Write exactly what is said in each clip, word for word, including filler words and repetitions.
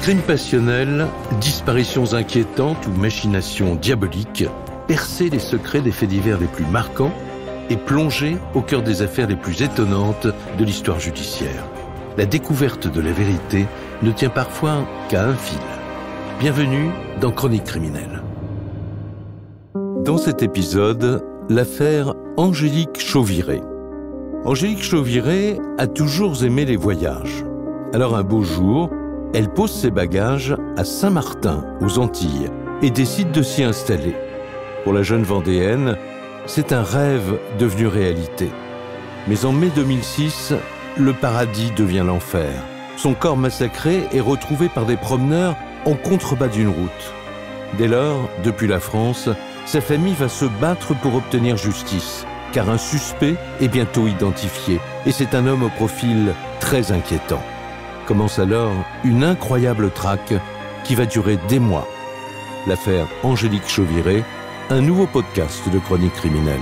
Crimes passionnels, disparitions inquiétantes ou machinations diaboliques, percer les secrets des faits divers les plus marquants et plonger au cœur des affaires les plus étonnantes de l'histoire judiciaire. La découverte de la vérité ne tient parfois qu'à un fil. Bienvenue dans Chroniques criminelles. Dans cet épisode, l'affaire Angélique Chauviré. Angélique Chauviré a toujours aimé les voyages. Alors un beau jour, elle pose ses bagages à Saint-Martin, aux Antilles, et décide de s'y installer. Pour la jeune Vendéenne, c'est un rêve devenu réalité. Mais en mai deux mille six, le paradis devient l'enfer. Son corps massacré est retrouvé par des promeneurs en contrebas d'une route. Dès lors, depuis la France, sa famille va se battre pour obtenir justice, car un suspect est bientôt identifié, et c'est un homme au profil très inquiétant. Commence alors une incroyable traque qui va durer des mois. L'affaire Angélique Chauviré, un nouveau podcast de Chroniques criminelles.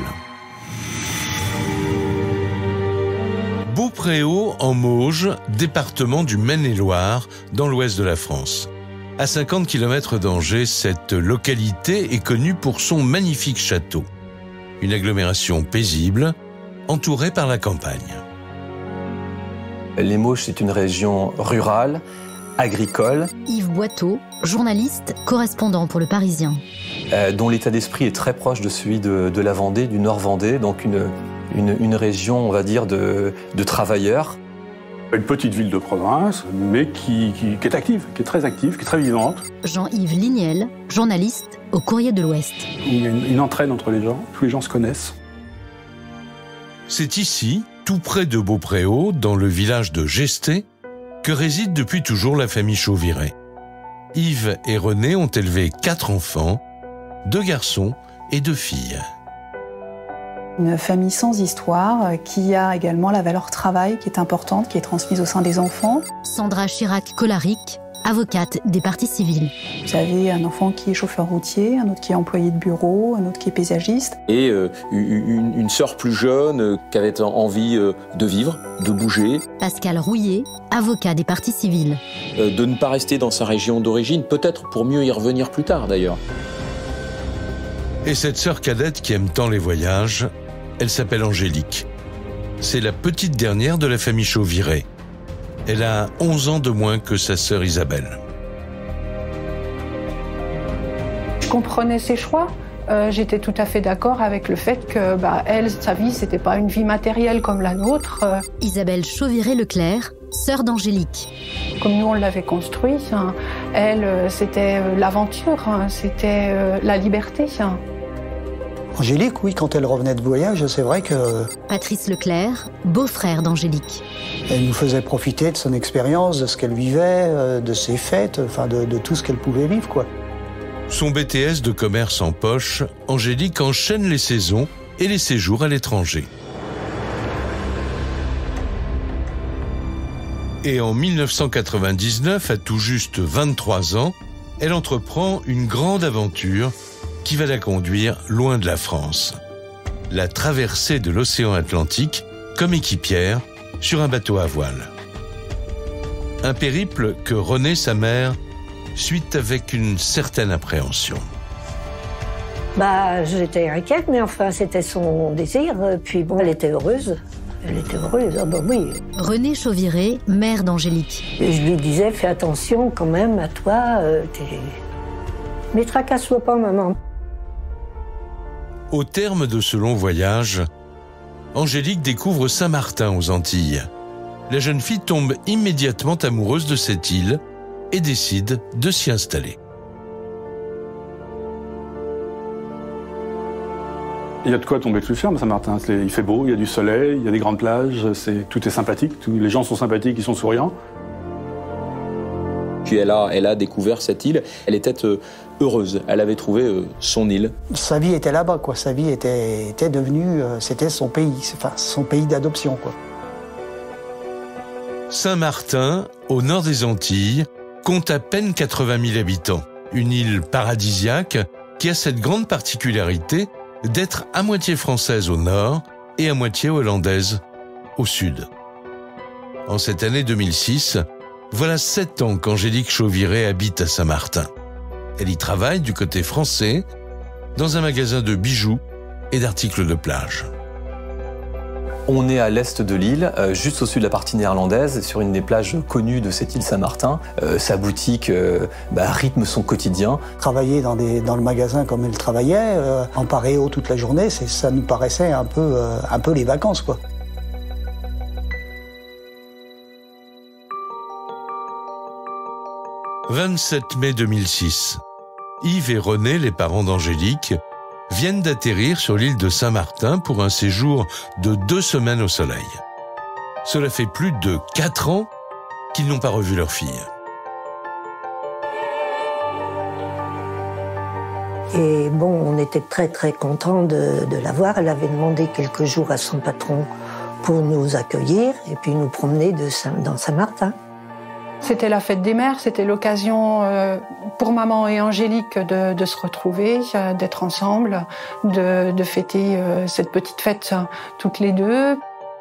Beaupréau en Mauges, département du Maine-et-Loire, dans l'ouest de la France. À cinquante kilomètres d'Angers, cette localité est connue pour son magnifique château. Une agglomération paisible, entourée par la campagne. Les Mauges, c'est une région rurale, agricole. Yves Boiteau, journaliste, correspondant pour Le Parisien. Euh, dont l'état d'esprit est très proche de celui de, de la Vendée, du Nord-Vendée, donc une, une, une région, on va dire, de, de travailleurs. Une petite ville de province, mais qui, qui, qui est active, qui est très active, qui est très vivante. Jean-Yves Lignel, journaliste au Courrier de l'Ouest. Il y a une, une entraide entre les gens, tous les gens se connaissent. C'est ici, tout près de Beaupréau, dans le village de Gesté, que réside depuis toujours la famille Chauviré. Yves et René ont élevé quatre enfants, deux garçons et deux filles. Une famille sans histoire, qui a également la valeur travail qui est importante, qui est transmise au sein des enfants. Sandra Chirac-Colaric, avocate des parties civiles. Vous avez un enfant qui est chauffeur routier, un autre qui est employé de bureau, un autre qui est paysagiste. Et euh, une, une sœur plus jeune euh, qui avait envie euh, de vivre, de bouger. Pascal Rouillet, avocat des parties civiles. Euh, de ne pas rester dans sa région d'origine, peut-être pour mieux y revenir plus tard d'ailleurs. Et cette sœur cadette qui aime tant les voyages, elle s'appelle Angélique. C'est la petite dernière de la famille Chauviré. Elle a onze ans de moins que sa sœur Isabelle. Je comprenais ses choix. Euh, j'étais tout à fait d'accord avec le fait que, bah, elle, sa vie, c'était pas une vie matérielle comme la nôtre. Euh, Isabelle Chauviré-Leclerc, sœur d'Angélique. Comme nous, on l'avait construit. Hein. Elle, euh, c'était euh, l'aventure, hein. C'était euh, la liberté. Hein. Angélique, oui, quand elle revenait de voyage, c'est vrai que... Patrice Leclerc, beau-frère d'Angélique. Elle nous faisait profiter de son expérience, de ce qu'elle vivait, de ses fêtes, enfin de, de tout ce qu'elle pouvait vivre, quoi. Son B T S de commerce en poche, Angélique enchaîne les saisons et les séjours à l'étranger. Et en mille neuf cent quatre-vingt-dix-neuf, à tout juste vingt-trois ans, elle entreprend une grande aventure qui va la conduire loin de la France. La traversée de l'océan Atlantique comme équipière sur un bateau à voile. Un périple que René, sa mère, suit avec une certaine appréhension. Bah, j'étais inquiète, mais enfin, c'était son désir. Puis bon, elle était heureuse. Elle était heureuse, ah bah oui. René Chauviré, mère d'Angélique. Et je lui disais, fais attention quand même à toi. Euh, t'es... Mais tracasse-toi pas, maman. Au terme de ce long voyage, Angélique découvre Saint-Martin aux Antilles. La jeune fille tombe immédiatement amoureuse de cette île et décide de s'y installer. Il y a de quoi tomber dessus ferme, Saint-Martin. Il fait beau, il y a du soleil, il y a des grandes plages, c'est, tout est sympathique, tout, les gens sont sympathiques, ils sont souriants. Puis elle a, elle a découvert cette île, elle était euh, heureuse, elle avait trouvé euh, son île. Sa vie était là-bas, quoi. Sa vie était, était devenue, euh, c'était son pays, enfin son pays d'adoption, quoi. Saint-Martin, au nord des Antilles, compte à peine quatre-vingt mille habitants. Une île paradisiaque qui a cette grande particularité d'être à moitié française au nord et à moitié hollandaise au sud. En cette année deux mille six, Voilà sept ans qu'Angélique Chauviré habite à Saint-Martin. Elle y travaille du côté français, dans un magasin de bijoux et d'articles de plage. On est à l'est de l'île, euh, juste au sud de la partie néerlandaise, sur une des plages connues de cette île Saint-Martin. Euh, sa boutique euh, bah, rythme son quotidien. Travailler dans, des, dans le magasin comme elle travaillait, euh, en paréo toute la journée, c'est, ça nous paraissait un peu, euh, un peu les vacances, quoi. vingt-sept mai deux mille six. Yves et René, les parents d'Angélique, viennent d'atterrir sur l'île de Saint-Martin pour un séjour de deux semaines au soleil. Cela fait plus de quatre ans qu'ils n'ont pas revu leur fille. Et bon, on était très très contents de, de la voir. Elle avait demandé quelques jours à son patron pour nous accueillir et puis nous promener de Saint, dans Saint-Martin. C'était la fête des mères, c'était l'occasion euh, pour maman et Angélique de, de se retrouver, euh, d'être ensemble, de, de fêter euh, cette petite fête euh, toutes les deux.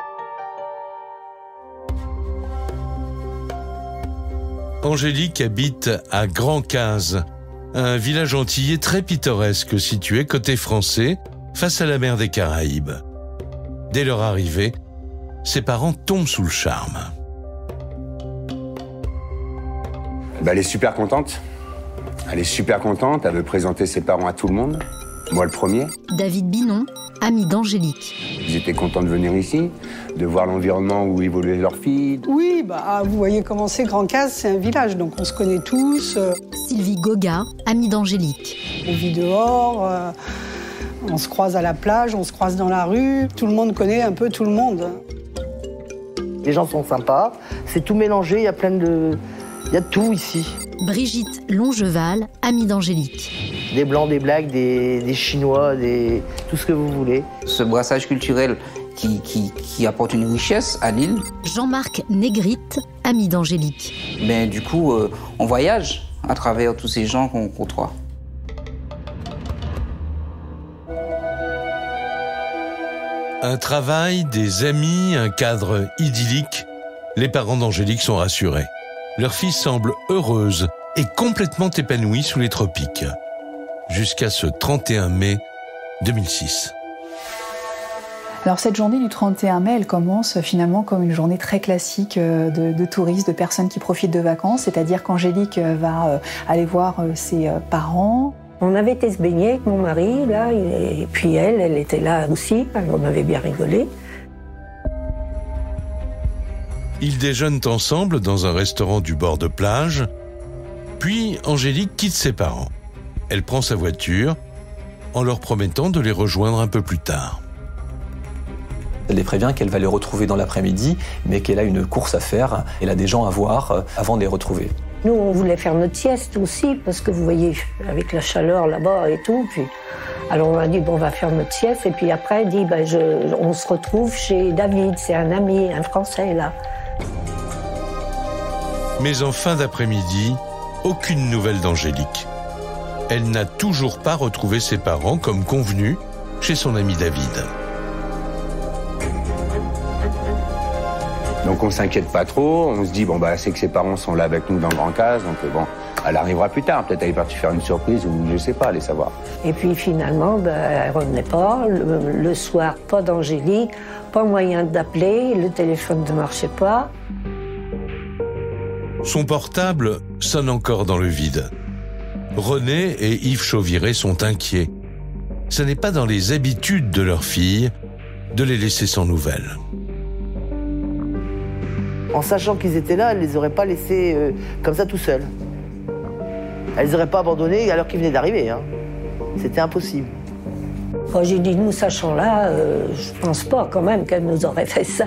Angélique habite à Grand-Case, un village antillais très pittoresque situé côté français, face à la mer des Caraïbes. Dès leur arrivée, ses parents tombent sous le charme. Bah, elle est super contente. Elle est super contente, elle veut présenter ses parents à tout le monde. Moi le premier. David Binon, ami d'Angélique. Ils étaient contents de venir ici, de voir l'environnement où évoluait leur fille. Oui, bah, vous voyez comment c'est, Grand-Case, c'est un village, donc on se connaît tous. Sylvie Goga, amie d'Angélique. On vit dehors, euh, on se croise à la plage, on se croise dans la rue. Tout le monde connaît un peu tout le monde. Les gens sont sympas, c'est tout mélangé, il y a plein de... Il y a de tout ici. Brigitte Longeval, amie d'Angélique. Des blancs, des blacks, des, des chinois, des... tout ce que vous voulez. Ce brassage culturel qui, qui, qui apporte une richesse à l'île. Jean-Marc Négrite, ami d'Angélique. Mais du coup, euh, on voyage à travers tous ces gens qu'on côtoie. Un travail, des amis, un cadre idyllique. Les parents d'Angélique sont rassurés. Leur fille semble heureuse et complètement épanouie sous les tropiques. Jusqu'à ce trente et un mai deux mille six. Alors cette journée du trente et un mai, elle commence finalement comme une journée très classique de, de touristes, de personnes qui profitent de vacances. C'est-à-dire qu'Angélique va aller voir ses parents. On avait été se baigner avec mon mari, là, et puis elle, elle était là aussi, on avait bien rigolé. Ils déjeunent ensemble dans un restaurant du bord de plage, puis Angélique quitte ses parents. Elle prend sa voiture en leur promettant de les rejoindre un peu plus tard. Elle les prévient qu'elle va les retrouver dans l'après-midi, mais qu'elle a une course à faire, elle a des gens à voir avant de les retrouver. Nous, on voulait faire notre sieste aussi, parce que vous voyez, avec la chaleur là-bas et tout, puis... Alors on a dit, bon, on va faire notre sieste, et puis après, elle dit, ben, je... on se retrouve chez David, c'est un ami, un Français, là. Mais en fin d'après-midi, aucune nouvelle d'Angélique. Elle n'a toujours pas retrouvé ses parents comme convenu chez son ami David. Donc on s'inquiète pas trop, on se dit, bon bah c'est que ses parents sont là avec nous dans Grand-Case, donc bon, elle arrivera plus tard, peut-être elle est partie faire une surprise ou je sais pas, allez savoir. Et puis finalement, ben, elle revenait pas, le, le soir, pas d'Angélique, pas moyen d'appeler, le téléphone ne marchait pas. Son portable sonne encore dans le vide. René et Yves Chauviré sont inquiets. Ce n'est pas dans les habitudes de leur fille de les laisser sans nouvelles. En sachant qu'ils étaient là, elle ne les aurait pas laissés euh, comme ça tout seuls. Elle les aurait pas abandonnés alors qu'ils venaient d'arriver. Hein. C'était impossible. Moi, j'ai dit, nous, sachant là, euh, je pense pas quand même qu'elle nous aurait fait ça.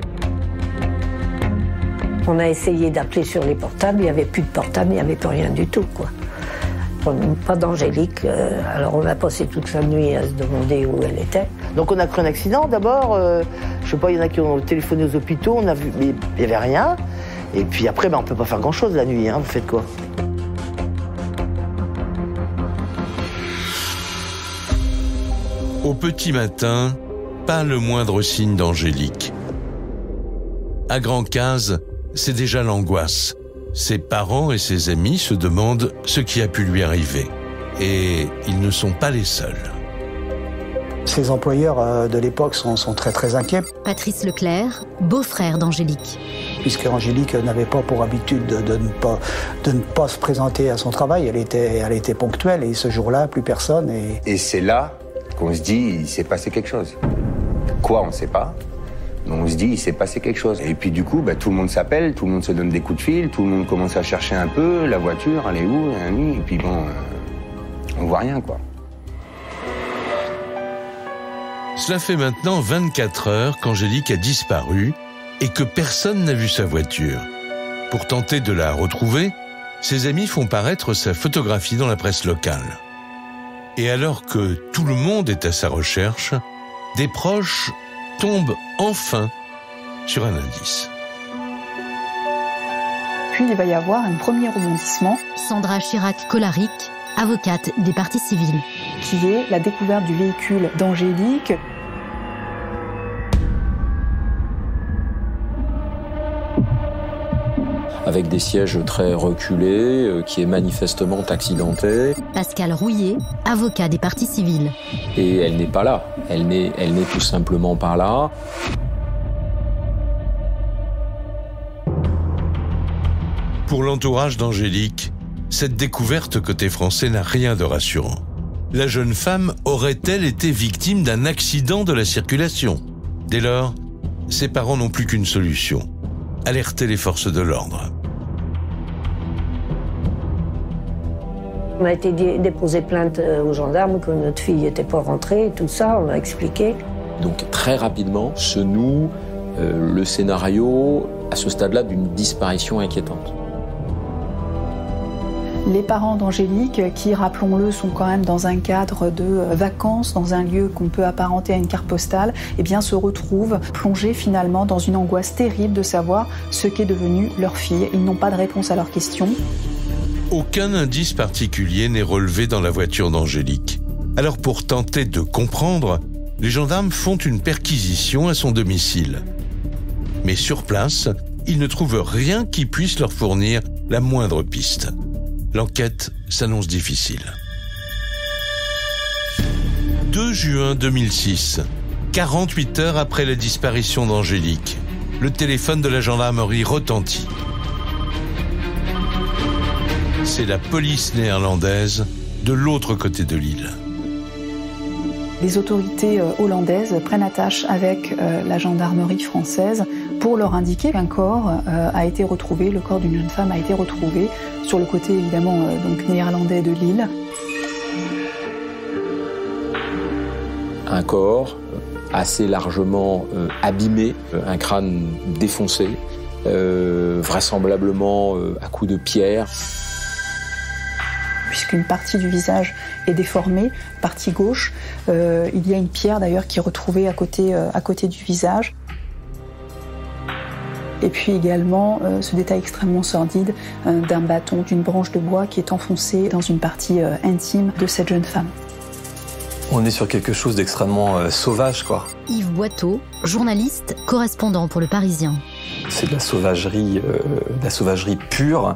On a essayé d'appeler sur les portables, il n'y avait plus de portable, il n'y avait plus rien du tout, quoi. Pas d'Angélique, euh, alors on a passé toute la nuit à se demander où elle était. Donc on a cru un accident d'abord, euh, je sais pas, il y en a qui ont téléphoné aux hôpitaux, on a vu, mais il n'y avait rien. Et puis après, ben, on peut pas faire grand chose la nuit, hein, vous faites quoi? Au petit matin, pas le moindre signe d'Angélique. À Grand-Case, c'est déjà l'angoisse. Ses parents et ses amis se demandent ce qui a pu lui arriver. Et ils ne sont pas les seuls. Ses employeurs de l'époque sont, sont très très inquiets. Patrice Leclerc, beau-frère d'Angélique. Puisque Angélique n'avait pas pour habitude de, de, ne pas, de ne pas se présenter à son travail, elle était, elle était ponctuelle et ce jour-là, plus personne. Et, et c'est là qu'on se dit, il s'est passé quelque chose. Quoi, on ne sait pas. Mais on se dit, il s'est passé quelque chose. Et puis du coup, bah, tout le monde s'appelle, tout le monde se donne des coups de fil, tout le monde commence à chercher un peu, la voiture, elle est où, et puis bon, euh, on voit rien, quoi. Cela fait maintenant vingt-quatre heures qu'Angélique a disparu et que personne n'a vu sa voiture. Pour tenter de la retrouver, ses amis font paraître sa photographie dans la presse locale. Et alors que tout le monde est à sa recherche, des proches tombent enfin sur un indice. Puis il va y avoir un premier rebondissement. Sandra Chirac-Colaric, avocate des parties civiles. Qui est la découverte du véhicule d'Angélique. Avec des sièges très reculés, euh, qui est manifestement accidenté. Pascal Rouillet, avocat des parties civiles. Et elle n'est pas là. Elle n'est, elle n'est tout simplement pas là. Pour l'entourage d'Angélique, cette découverte côté français n'a rien de rassurant. La jeune femme aurait-elle été victime d'un accident de la circulation? Dès lors, ses parents n'ont plus qu'une solution: alerter les forces de l'ordre. On a été déposé plainte aux gendarmes que notre fille n'était pas rentrée, tout ça, on a expliqué. Donc très rapidement se noue euh, le scénario à ce stade-là d'une disparition inquiétante. Les parents d'Angélique, qui, rappelons-le, sont quand même dans un cadre de vacances, dans un lieu qu'on peut apparenter à une carte postale, eh bien, se retrouvent plongés finalement dans une angoisse terrible de savoir ce qu'est devenu leur fille. Ils n'ont pas de réponse à leurs questions. Aucun indice particulier n'est relevé dans la voiture d'Angélique. Alors pour tenter de comprendre, les gendarmes font une perquisition à son domicile. Mais sur place, ils ne trouvent rien qui puisse leur fournir la moindre piste. L'enquête s'annonce difficile. deux juin deux mille six, quarante-huit heures après la disparition d'Angélique, le téléphone de la gendarmerie retentit. C'est la police néerlandaise de l'autre côté de l'île. Les autorités hollandaises prennent attache avec la gendarmerie française pour leur indiquer qu'un corps a été retrouvé, le corps d'une jeune femme a été retrouvé sur le côté évidemment donc néerlandais de l'île. Un corps assez largement euh, abîmé, un crâne défoncé, euh, vraisemblablement euh, à coups de pierre. Puisqu'une partie du visage est déformée, partie gauche, euh, il y a une pierre d'ailleurs qui est retrouvée à côté, euh, à côté du visage. Et puis également euh, ce détail extrêmement sordide euh, d'un bâton, d'une branche de bois qui est enfoncée dans une partie euh, intime de cette jeune femme. On est sur quelque chose d'extrêmement euh, sauvage, quoi. Yves Boiteau, journaliste, correspondant pour Le Parisien. C'est de la sauvagerie, euh, de la sauvagerie pure.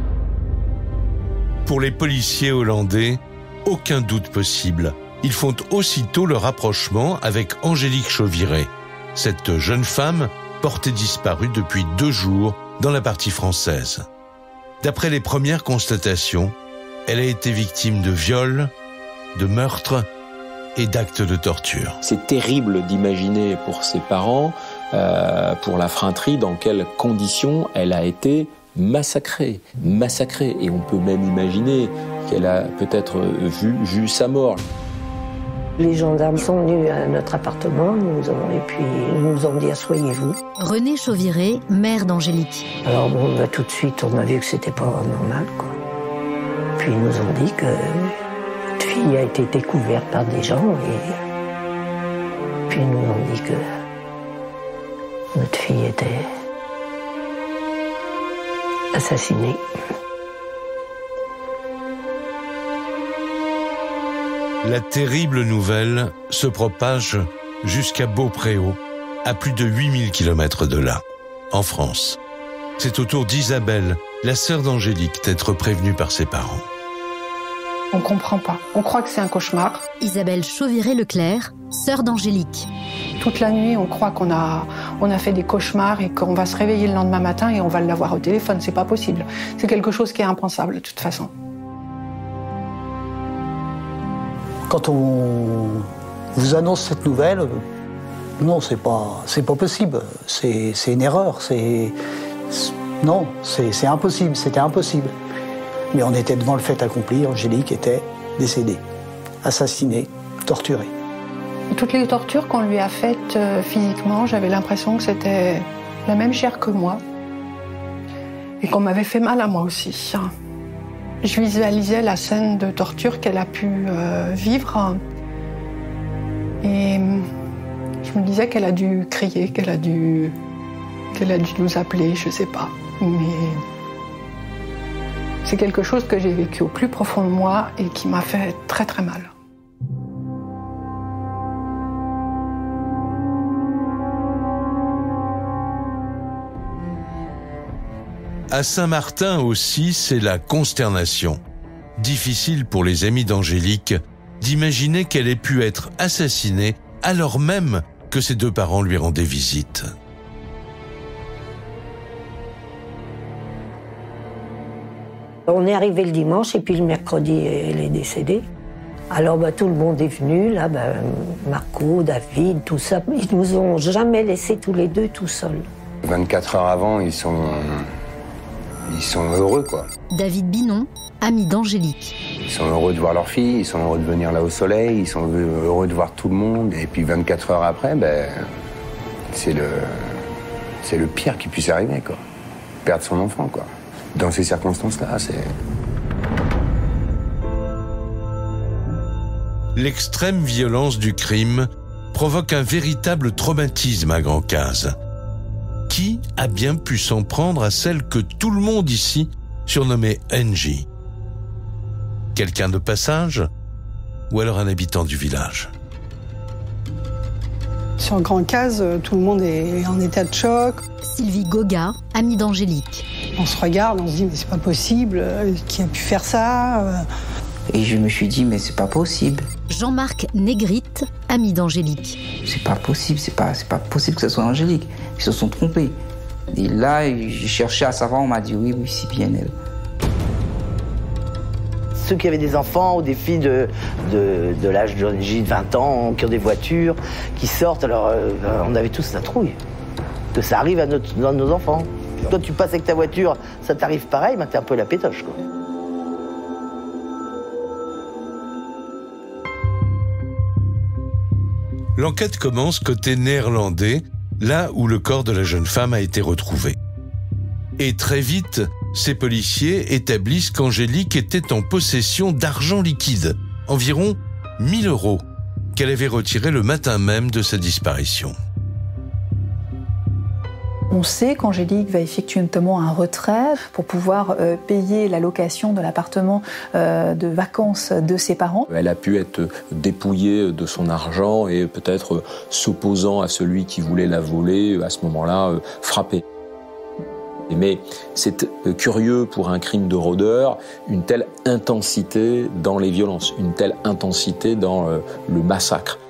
Pour les policiers hollandais, aucun doute possible. Ils font aussitôt le rapprochement avec Angélique Chauviré, cette jeune femme portée disparue depuis deux jours dans la partie française. D'après les premières constatations, elle a été victime de viols, de meurtres et d'actes de torture. C'est terrible d'imaginer pour ses parents, euh, pour la fratrie, dans quelles conditions elle a été massacrée, massacrée. Et on peut même imaginer qu'elle a peut-être vu, vu sa mort. Les gendarmes sont venus à notre appartement, nous avons, et puis ils nous ont dit « asseyez-vous ». René Chauviré, mère d'Angélique. Alors bon, bah, tout de suite, on a vu que c'était pas normal, quoi. Puis ils nous ont dit que notre fille a été découverte par des gens, et puis ils nous ont dit que notre fille était assassinée. La terrible nouvelle se propage jusqu'à Beaupréau, à plus de huit mille kilomètres de là, en France. C'est au tour d'Isabelle, la sœur d'Angélique d'être prévenue par ses parents. On comprend pas. On croit que c'est un cauchemar. Isabelle Chauviré-Leclerc, sœur d'Angélique. Toute la nuit, on croit qu'on a, on a fait des cauchemars et qu'on va se réveiller le lendemain matin et on va l'avoir au téléphone. C'est pas possible. C'est quelque chose qui est impensable de toute façon. Quand on vous annonce cette nouvelle, non, c'est pas, c'est pas possible. C'est, c'est une erreur. C'est, non, c'est, c'est impossible. C'était impossible. Mais on était devant le fait accompli. Angélique était décédée, assassinée, torturée. Toutes les tortures qu'on lui a faites euh, physiquement, j'avais l'impression que c'était la même chair que moi et qu'on m'avait fait mal à moi aussi. Je visualisais la scène de torture qu'elle a pu euh, vivre et je me disais qu'elle a dû crier, qu'elle a dû, qu'elle a dû nous appeler, je sais pas. Mais c'est quelque chose que j'ai vécu au plus profond de moi et qui m'a fait très très mal. À Saint-Martin aussi, c'est la consternation. Difficile pour les amis d'Angélique d'imaginer qu'elle ait pu être assassinée alors même que ses deux parents lui rendaient visite. On est arrivé le dimanche et puis le mercredi, elle est décédée. Alors bah, tout le monde est venu, là, bah, Marco, David, tout ça. Ils nous ont jamais laissés tous les deux tout seuls. vingt-quatre heures avant, ils sont... Ils sont heureux, quoi. David Binon, ami d'Angélique. Ils sont heureux de voir leur fille, ils sont heureux de venir là au soleil, ils sont heureux de voir tout le monde. Et puis vingt-quatre heures après, ben, c'est le, c'est le pire qui puisse arriver, quoi. Perdre son enfant, quoi. Dans ces circonstances-là, c'est... L'extrême violence du crime provoque un véritable traumatisme à Grand-Case. Qui a bien pu s'en prendre à celle que tout le monde ici surnommait Angie? Quelqu'un de passage ou alors un habitant du village? Sur Grand-Case, tout le monde est en état de choc. Sylvie Goga, amie d'Angélique. On se regarde, on se dit mais c'est pas possible, qui a pu faire ça? Et je me suis dit mais c'est pas possible. Jean-Marc Négrite, ami d'Angélique. C'est pas possible, c'est pas, c'est pas possible que ce soit Angélique. Ils se sont trompés. Et là, j'ai cherché à savoir, on m'a dit oui, oui, c'est bien elle. Ceux qui avaient des enfants ou des filles de, de, de l'âge d'Angie, de vingt ans, qui ont des voitures, qui sortent, alors euh, on avait tous la trouille. Que ça arrive à, notre, à nos enfants. Toi, tu passes avec ta voiture, ça t'arrive pareil, ben, t'es un peu la pétoche, quoi. L'enquête commence côté néerlandais, là où le corps de la jeune femme a été retrouvé. Et très vite, ces policiers établissent qu'Angélique était en possession d'argent liquide, environ mille euros, qu'elle avait retiré le matin même de sa disparition. On sait qu'Angélique va effectuer notamment un retrait pour pouvoir euh, payer la location de l'appartement euh, de vacances de ses parents. Elle a pu être dépouillée de son argent et peut-être s'opposant à celui qui voulait la voler, à ce moment-là, euh, frappée. Mais c'est curieux pour un crime de rôdeur, une telle intensité dans les violences, une telle intensité dans euh, le massacre.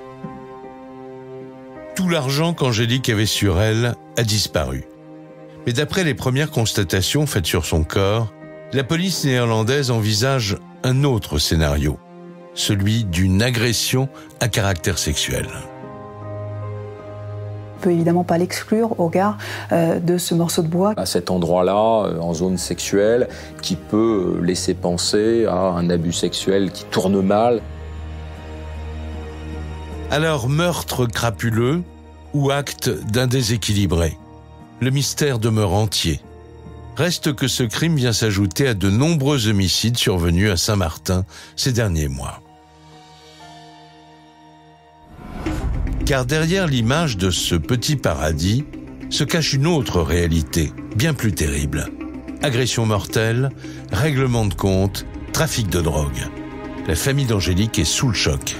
Tout l'argent qu'Angélique avait sur elle a disparu. Mais d'après les premières constatations faites sur son corps, la police néerlandaise envisage un autre scénario, celui d'une agression à caractère sexuel. On ne peut évidemment pas l'exclure au regard euh, de ce morceau de bois. À cet endroit-là, en zone sexuelle, qui peut laisser penser à un abus sexuel qui tourne mal. Alors, meurtre crapuleux ou acte d'un déséquilibré? Le mystère demeure entier. Reste que ce crime vient s'ajouter à de nombreux homicides survenus à Saint-Martin ces derniers mois. Car derrière l'image de ce petit paradis se cache une autre réalité, bien plus terrible. Agression mortelle, règlement de compte, trafic de drogue. La famille d'Angélique est sous le choc.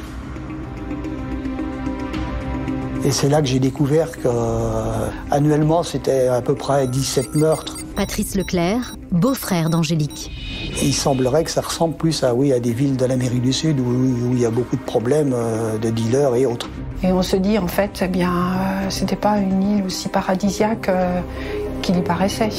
Et c'est là que j'ai découvert qu'annuellement, c'était à peu près dix-sept meurtres Patrice Leclerc, beau-frère d'Angélique. Il semblerait que ça ressemble plus à, oui, à des villes de l'Amérique du Sud où, où il y a beaucoup de problèmes de dealers et autres. Et on se dit, en fait, eh bien, euh, c'était pas une île aussi paradisiaque euh, qu'il y paraissait.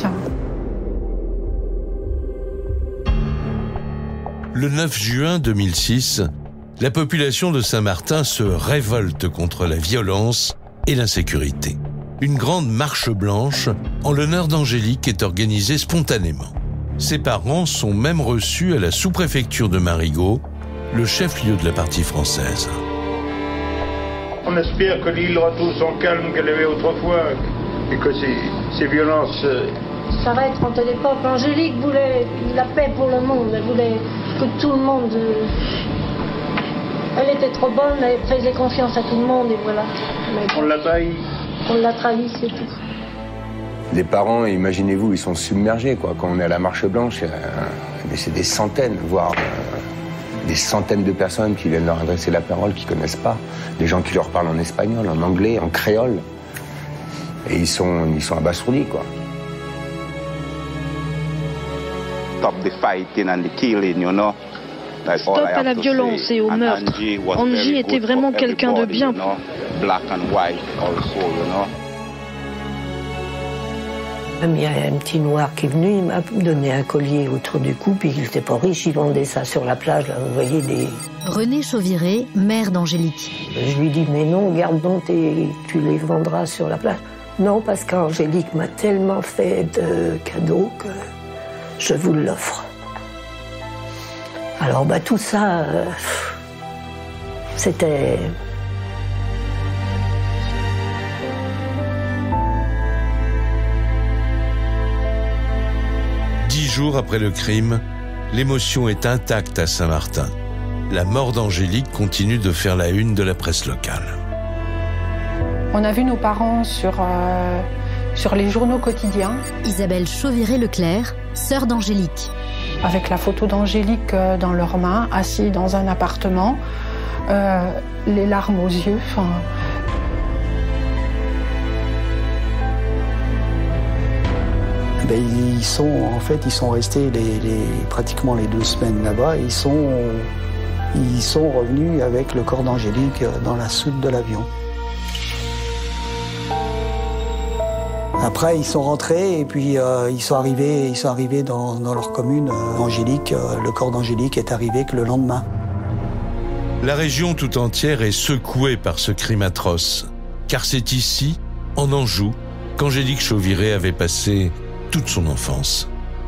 Le neuf juin deux mille six, la population de Saint-Martin se révolte contre la violence et l'insécurité. Une grande marche blanche en l'honneur d'Angélique est organisée spontanément. Ses parents sont même reçus à la sous-préfecture de Marigot, le chef-lieu de la partie française. On espère que l'île retrouve son calme qu'elle avait autrefois et que ces, ces violences s'arrêtent. Quand à l'époque, Angélique voulait la paix pour le monde, elle voulait que tout le monde... Elle était trop bonne, elle faisait confiance à tout le monde et voilà. Mais on l'a trahi. On l'a trahi, c'est tout. Les parents, imaginez-vous, ils sont submergés, quoi. Quand on est à la Marche Blanche, euh, c'est des centaines, voire euh, des centaines de personnes qui viennent leur adresser la parole, qui ne connaissent pas. Des gens qui leur parlent en espagnol, en anglais, en créole. Et ils sont, ils sont abasourdis, quoi. Stop the fighting and the killing, you know. Stop à la violence et au meurtre. Angie était vraiment quelqu'un de bien. Black and white also, you know. Il y a un petit noir qui est venu, il m'a donné un collier autour du cou, puis il n'était pas riche, il vendait ça sur la plage, là, vous voyez des... Renée Chauviré, mère d'Angélique. Je lui dis, mais non, garde donc, tes... tu les vendras sur la plage. Non, parce qu'Angélique m'a tellement fait de cadeaux que je vous l'offre. Alors, bah, tout ça, euh, c'était... Dix jours après le crime, l'émotion est intacte à Saint-Martin. La mort d'Angélique continue de faire la une de la presse locale. On a vu nos parents sur, euh, sur les journaux quotidiens. Isabelle Chauviré-Leclerc, sœur d'Angélique. Avec la photo d'Angélique dans leurs mains, assis dans un appartement, euh, les larmes aux yeux. Fin... Ben, ils sont, en fait, ils sont restés les, les, pratiquement les deux semaines là-bas. Ils sont, ils sont revenus avec le corps d'Angélique dans la soute de l'avion. Après, ils sont rentrés et puis euh, ils sont arrivés, ils sont arrivés dans, dans leur commune. Euh, Angélique, euh, le corps d'Angélique est arrivé que le lendemain. La région tout entière est secouée par ce crime atroce, car c'est ici, en Anjou, qu'Angélique Chauviré avait passé toute son enfance.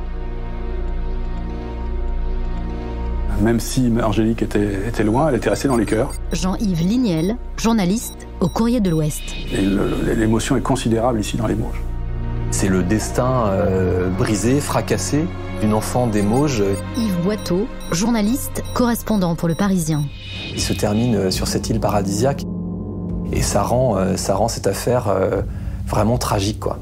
Même si Angélique était, était loin, elle était restée dans les cœurs. Jean-Yves Ligniel, journaliste au Courrier de l'Ouest. L'émotion est considérable ici dans les Mauges. C'est le destin euh, brisé, fracassé d'une enfant des Mauges. Yves Boiteau, journaliste, correspondant pour Le Parisien. Il se termine sur cette île paradisiaque et ça rend, euh, ça rend cette affaire euh, vraiment tragique, quoi.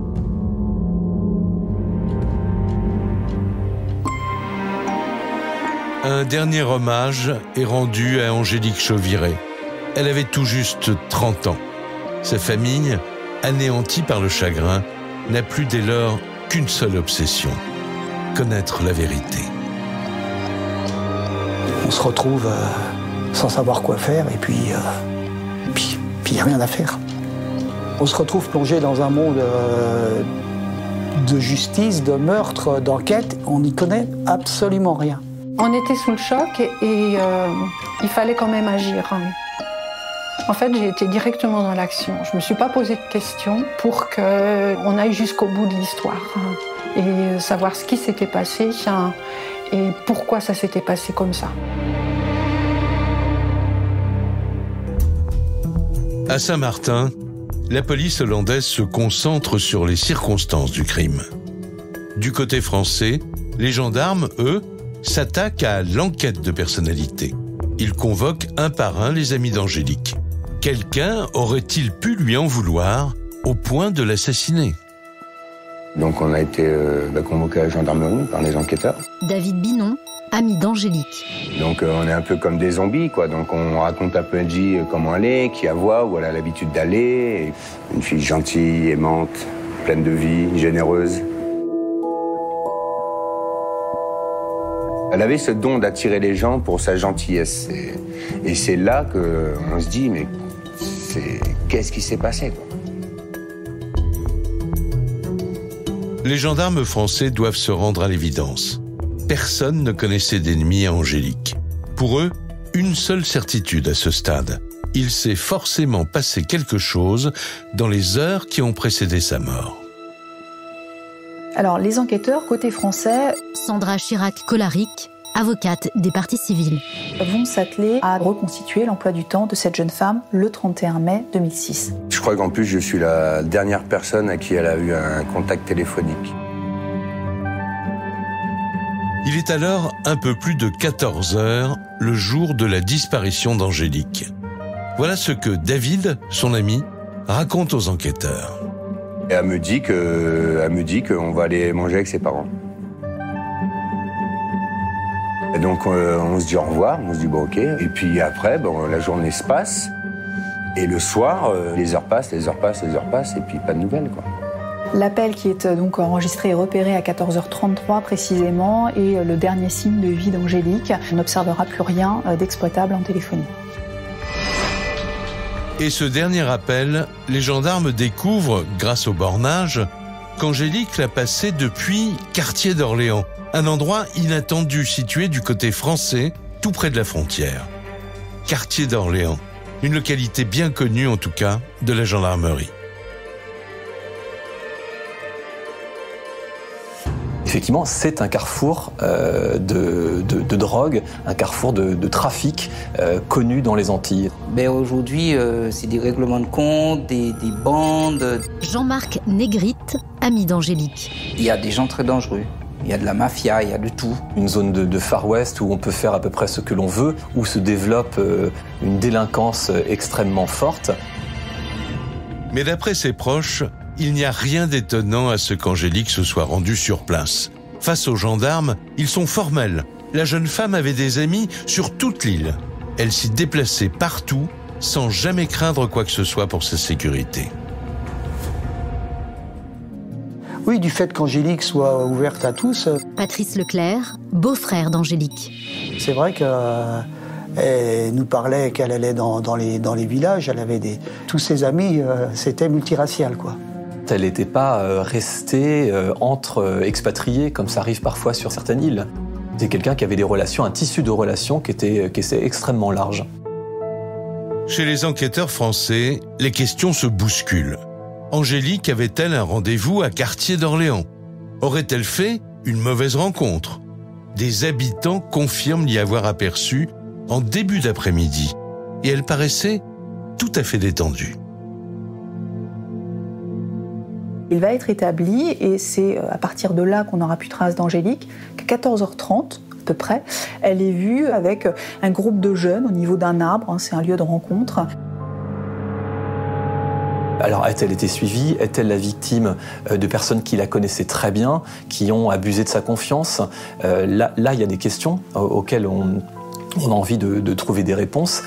Un dernier hommage est rendu à Angélique Chauviré. Elle avait tout juste trente ans. Sa famille, anéantie par le chagrin, n'a plus dès lors qu'une seule obsession, connaître la vérité. On se retrouve euh, sans savoir quoi faire et puis il euh, puis, puis y a rien à faire. On se retrouve plongé dans un monde euh, de justice, de meurtre, d'enquête. On n'y connaît absolument rien. On était sous le choc et, et euh, il fallait quand même agir. En fait, j'ai été directement dans l'action. Je ne me suis pas posé de questions pour qu'on aille jusqu'au bout de l'histoire et savoir ce qui s'était passé et pourquoi ça s'était passé comme ça. À Saint-Martin, la police hollandaise se concentre sur les circonstances du crime. Du côté français, les gendarmes, eux, s'attaquent à l'enquête de personnalité. Ils convoquent un par un les amis d'Angélique. Quelqu'un aurait-il pu lui en vouloir au point de l'assassiner? Donc on a été euh, bah, convoqué à la gendarmerie par les enquêteurs. David Binon, ami d'Angélique. Donc euh, on est un peu comme des zombies, quoi. Donc on raconte à Punji comment elle est, qui la voit, où elle a l'habitude d'aller. Une fille gentille, aimante, pleine de vie, généreuse. Elle avait ce don d'attirer les gens pour sa gentillesse. Et, et c'est là qu'on se dit, mais qu'est-ce qui s'est passé, quoi? Les gendarmes français doivent se rendre à l'évidence. Personne ne connaissait d'ennemi à Angélique. Pour eux, une seule certitude à ce stade. Il s'est forcément passé quelque chose dans les heures qui ont précédé sa mort. Alors, les enquêteurs, côté français, Sandra Chirac-Colaric, avocate des parties civiles, vont s'atteler à reconstituer l'emploi du temps de cette jeune femme le trente et un mai deux mille six. Je crois qu'en plus, je suis la dernière personne à qui elle a eu un contact téléphonique. Il est alors un peu plus de quatorze heures, le jour de la disparition d'Angélique. Voilà ce que David, son ami, raconte aux enquêteurs. Et elle me dit que, elle me dit qu'on va aller manger avec ses parents. Et donc euh, on se dit au revoir, on se dit bon ok. Et puis après, bon, la journée se passe. Et le soir, euh, les heures passent, les heures passent, les heures passent, et puis pas de nouvelles, quoi. L'appel qui est donc enregistré et repéré à quatorze heures trente-trois précisément est le dernier signe de vie d'Angélique. On n'observera plus rien d'exploitable en téléphonie. Et ce dernier appel, les gendarmes découvrent, grâce au bornage, qu'Angélique l'a passé depuis Quartier d'Orléans, un endroit inattendu situé du côté français, tout près de la frontière. Quartier d'Orléans, une localité bien connue en tout cas de la gendarmerie. Effectivement, c'est un carrefour euh, de, de, de drogue, un carrefour de, de trafic euh, connu dans les Antilles. Ben aujourd'hui, euh, c'est des règlements de compte, des, des bandes. Jean-Marc Négrite, ami d'Angélique. Il y a des gens très dangereux. Il y a de la mafia, il y a de tout. Une zone de, de Far West où on peut faire à peu près ce que l'on veut, où se développe euh, une délinquance extrêmement forte. Mais d'après ses proches, il n'y a rien d'étonnant à ce qu'Angélique se soit rendue sur place. Face aux gendarmes, ils sont formels. La jeune femme avait des amis sur toute l'île. Elle s'y déplaçait partout, sans jamais craindre quoi que ce soit pour sa sécurité. Oui, du fait qu'Angélique soit ouverte à tous. Patrice Leclerc, beau-frère d'Angélique. C'est vrai que... Elle nous parlait qu'elle allait dans, dans, les, dans les villages, elle avait des... Tous ses amis, euh, c'était multiracial, quoi. Elle n'était pas euh, restée euh, entre euh, expatriés, comme ça arrive parfois sur certaines îles. C'est quelqu'un qui avait des relations, un tissu de relations qui était, qui était extrêmement large. Chez les enquêteurs français, les questions se bousculent. Angélique avait-elle un rendez-vous à Quartier d'Orléans? Aurait-elle fait une mauvaise rencontre? Des habitants confirment l'y avoir aperçue en début d'après-midi, et elle paraissait tout à fait détendue. Il va être établi, et c'est à partir de là qu'on aura plus trace d'Angélique, qu'à quatorze heures trente, à peu près, elle est vue avec un groupe de jeunes au niveau d'un arbre, hein, c'est un lieu de rencontre. Alors, a-t-elle été suivie? Est-elle la victime de personnes qui la connaissaient très bien, qui ont abusé de sa confiance? euh, Là, là, il y a des questions auxquelles on... On a envie de, de trouver des réponses.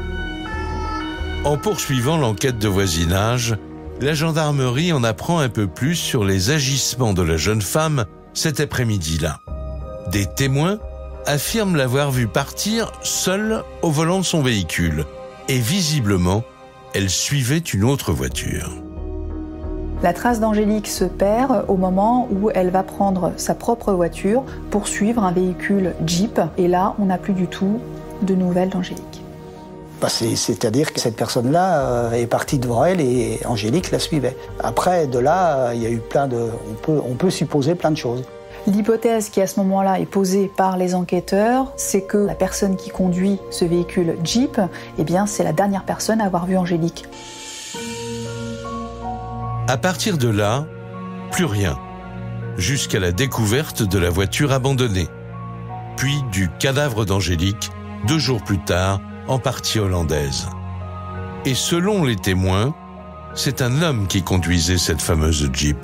En poursuivant l'enquête de voisinage, la gendarmerie en apprend un peu plus sur les agissements de la jeune femme cet après-midi-là. Des témoins affirment l'avoir vue partir seule au volant de son véhicule. Et visiblement, elle suivait une autre voiture. La trace d'Angélique se perd au moment où elle va prendre sa propre voiture pour suivre un véhicule Jeep. Et là, on n'a plus du tout de nouvelles d'Angélique. Bah c'est, c'est-à-dire que cette personne-là euh, est partie devant elle et Angélique la suivait. Après, de là, il y a eu plein de... On peut, on peut supposer plein de choses. L'hypothèse qui, à ce moment-là, est posée par les enquêteurs, c'est que la personne qui conduit ce véhicule Jeep, eh bien, c'est la dernière personne à avoir vu Angélique. À partir de là, plus rien, jusqu'à la découverte de la voiture abandonnée, puis du cadavre d'Angélique, deux jours plus tard, en partie hollandaise. Et selon les témoins, c'est un homme qui conduisait cette fameuse Jeep.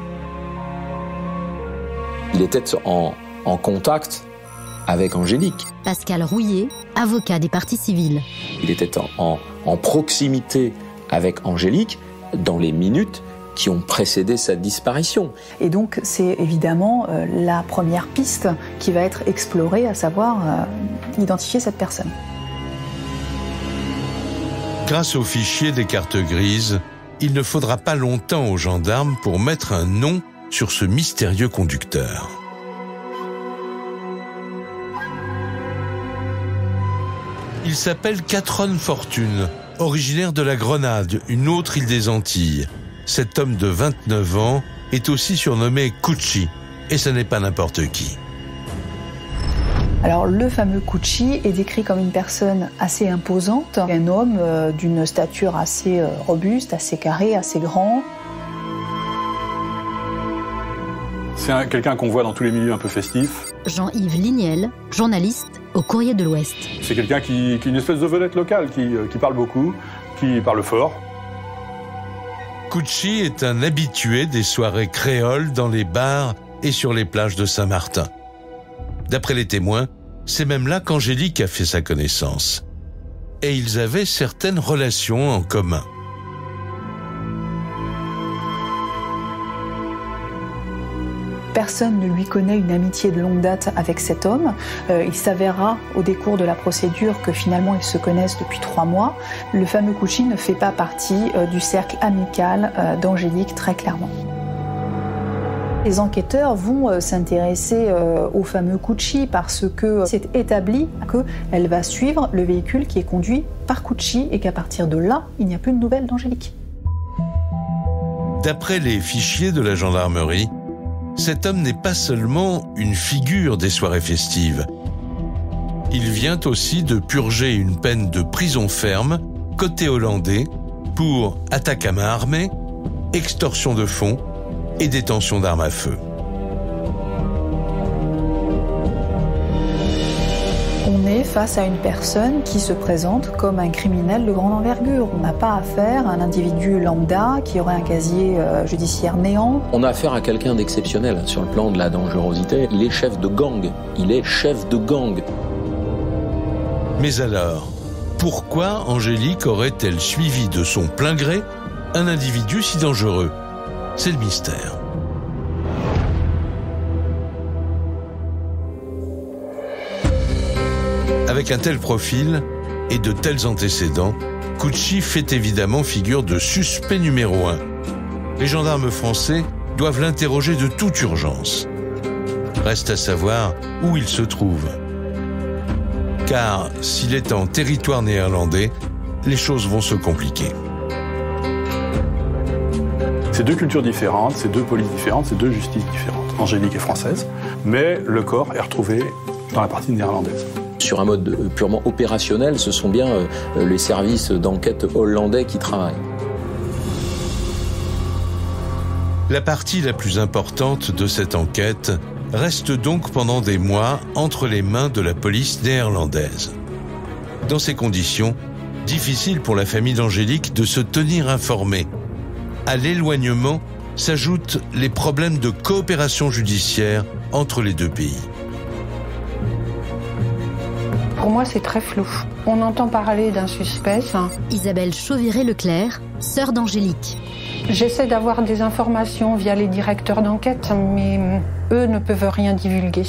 Il était en, en contact avec Angélique. Pascal Rouillet, avocat des parties civiles. Il était en, en, en proximité avec Angélique dans les minutes qui ont précédé sa disparition. Et donc c'est évidemment euh, la première piste qui va être explorée, à savoir euh, identifier cette personne. Grâce au fichier des cartes grises, il ne faudra pas longtemps aux gendarmes pour mettre un nom sur ce mystérieux conducteur. Il s'appelle Catron Fortune, originaire de la Grenade, une autre île des Antilles. Cet homme de vingt-neuf ans est aussi surnommé Cucci, et ce n'est pas n'importe qui. Alors le fameux Cucci est décrit comme une personne assez imposante, un homme euh, d'une stature assez euh, robuste, assez carré, assez grand. C'est quelqu'un qu'on voit dans tous les milieux un peu festifs. Jean-Yves Lignel, journaliste au Courrier de l'Ouest. C'est quelqu'un qui, qui est une espèce de vedette locale, qui, qui parle beaucoup, qui parle fort. Cucci est un habitué des soirées créoles dans les bars et sur les plages de Saint-Martin. D'après les témoins, c'est même là qu'Angélique a fait sa connaissance. Et ils avaient certaines relations en commun. Personne ne lui connaît une amitié de longue date avec cet homme. Euh, il s'avérera au décours de la procédure que finalement ils se connaissent depuis trois mois. Le fameux Cucci ne fait pas partie euh, du cercle amical euh, d'Angélique, très clairement. Les enquêteurs vont euh, s'intéresser euh, au fameux Cucci parce que c'est établi qu'elle va suivre le véhicule qui est conduit par Cucci et qu'à partir de là, il n'y a plus de nouvelles d'Angélique. D'après les fichiers de la gendarmerie, cet homme n'est pas seulement une figure des soirées festives. Il vient aussi de purger une peine de prison ferme, côté hollandais, pour attaque à main armée, extorsion de fonds et détention d'armes à feu. On est face à une personne qui se présente comme un criminel de grande envergure. On n'a pas affaire à un individu lambda qui aurait un casier euh, judiciaire néant. On a affaire à quelqu'un d'exceptionnel sur le plan de la dangerosité. Il est chef de gang. Il est chef de gang. Mais alors, pourquoi Angélique aurait-elle suivi de son plein gré un individu si dangereux? C'est le mystère. Avec un tel profil et de tels antécédents, Cucci fait évidemment figure de suspect numéro un. Les gendarmes français doivent l'interroger de toute urgence. Reste à savoir où il se trouve. Car s'il est en territoire néerlandais, les choses vont se compliquer. C'est deux cultures différentes, c'est deux polices différentes, c'est deux justices différentes. Angélique est française, mais le corps est retrouvé dans la partie néerlandaise. Sur un mode purement opérationnel, ce sont bien euh, les services d'enquête hollandais qui travaillent. La partie la plus importante de cette enquête reste donc pendant des mois entre les mains de la police néerlandaise. Dans ces conditions, difficile pour la famille d'Angélique de se tenir informée. À l'éloignement s'ajoutent les problèmes de coopération judiciaire entre les deux pays. Pour moi, c'est très flou. On entend parler d'un suspect. Isabelle Chauviré-Leclerc, sœur d'Angélique. J'essaie d'avoir des informations via les directeurs d'enquête, mais eux ne peuvent rien divulguer.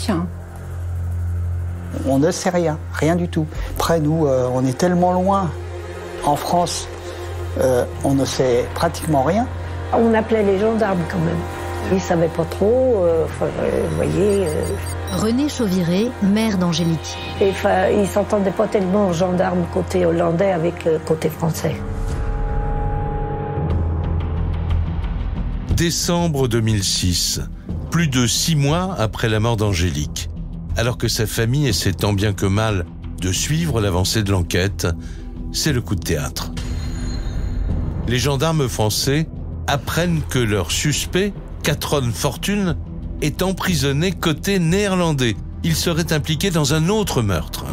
On ne sait rien, rien du tout. Après, nous, euh, on est tellement loin. En France, euh, on ne sait pratiquement rien. On appelait les gendarmes quand même. Ils ne savaient pas trop, euh, enfin, euh, vous voyez... Euh... René Chauviré, mère d'Angélique. Et enfin, ils ne s'entendaient pas tellement gendarmes côté hollandais avec euh, côté français. Décembre deux mille six, plus de six mois après la mort d'Angélique. Alors que sa famille essaie tant bien que mal de suivre l'avancée de l'enquête, c'est le coup de théâtre. Les gendarmes français apprennent que leur suspect, Catron Fortune, est emprisonné côté néerlandais. Il serait impliqué dans un autre meurtre.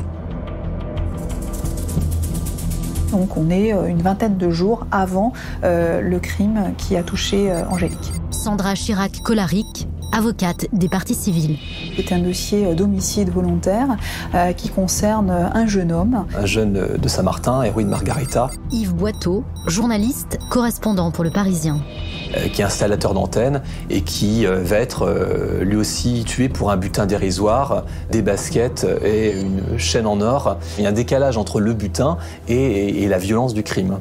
Donc on est une vingtaine de jours avant euh, le crime qui a touché euh, Angélique. Sandra Chirac-Colaric, avocate des parties civiles. C'est un dossier d'homicide volontaire euh, qui concerne un jeune homme. Un jeune de Saint-Martin, héroïne Margarita. Yves Boiteau, journaliste, correspondant pour Le Parisien. Euh, qui est installateur d'antenne et qui euh, va être euh, lui aussi tué pour un butin dérisoire, des baskets et une chaîne en or. Il y a un décalage entre le butin et, et, et la violence du crime.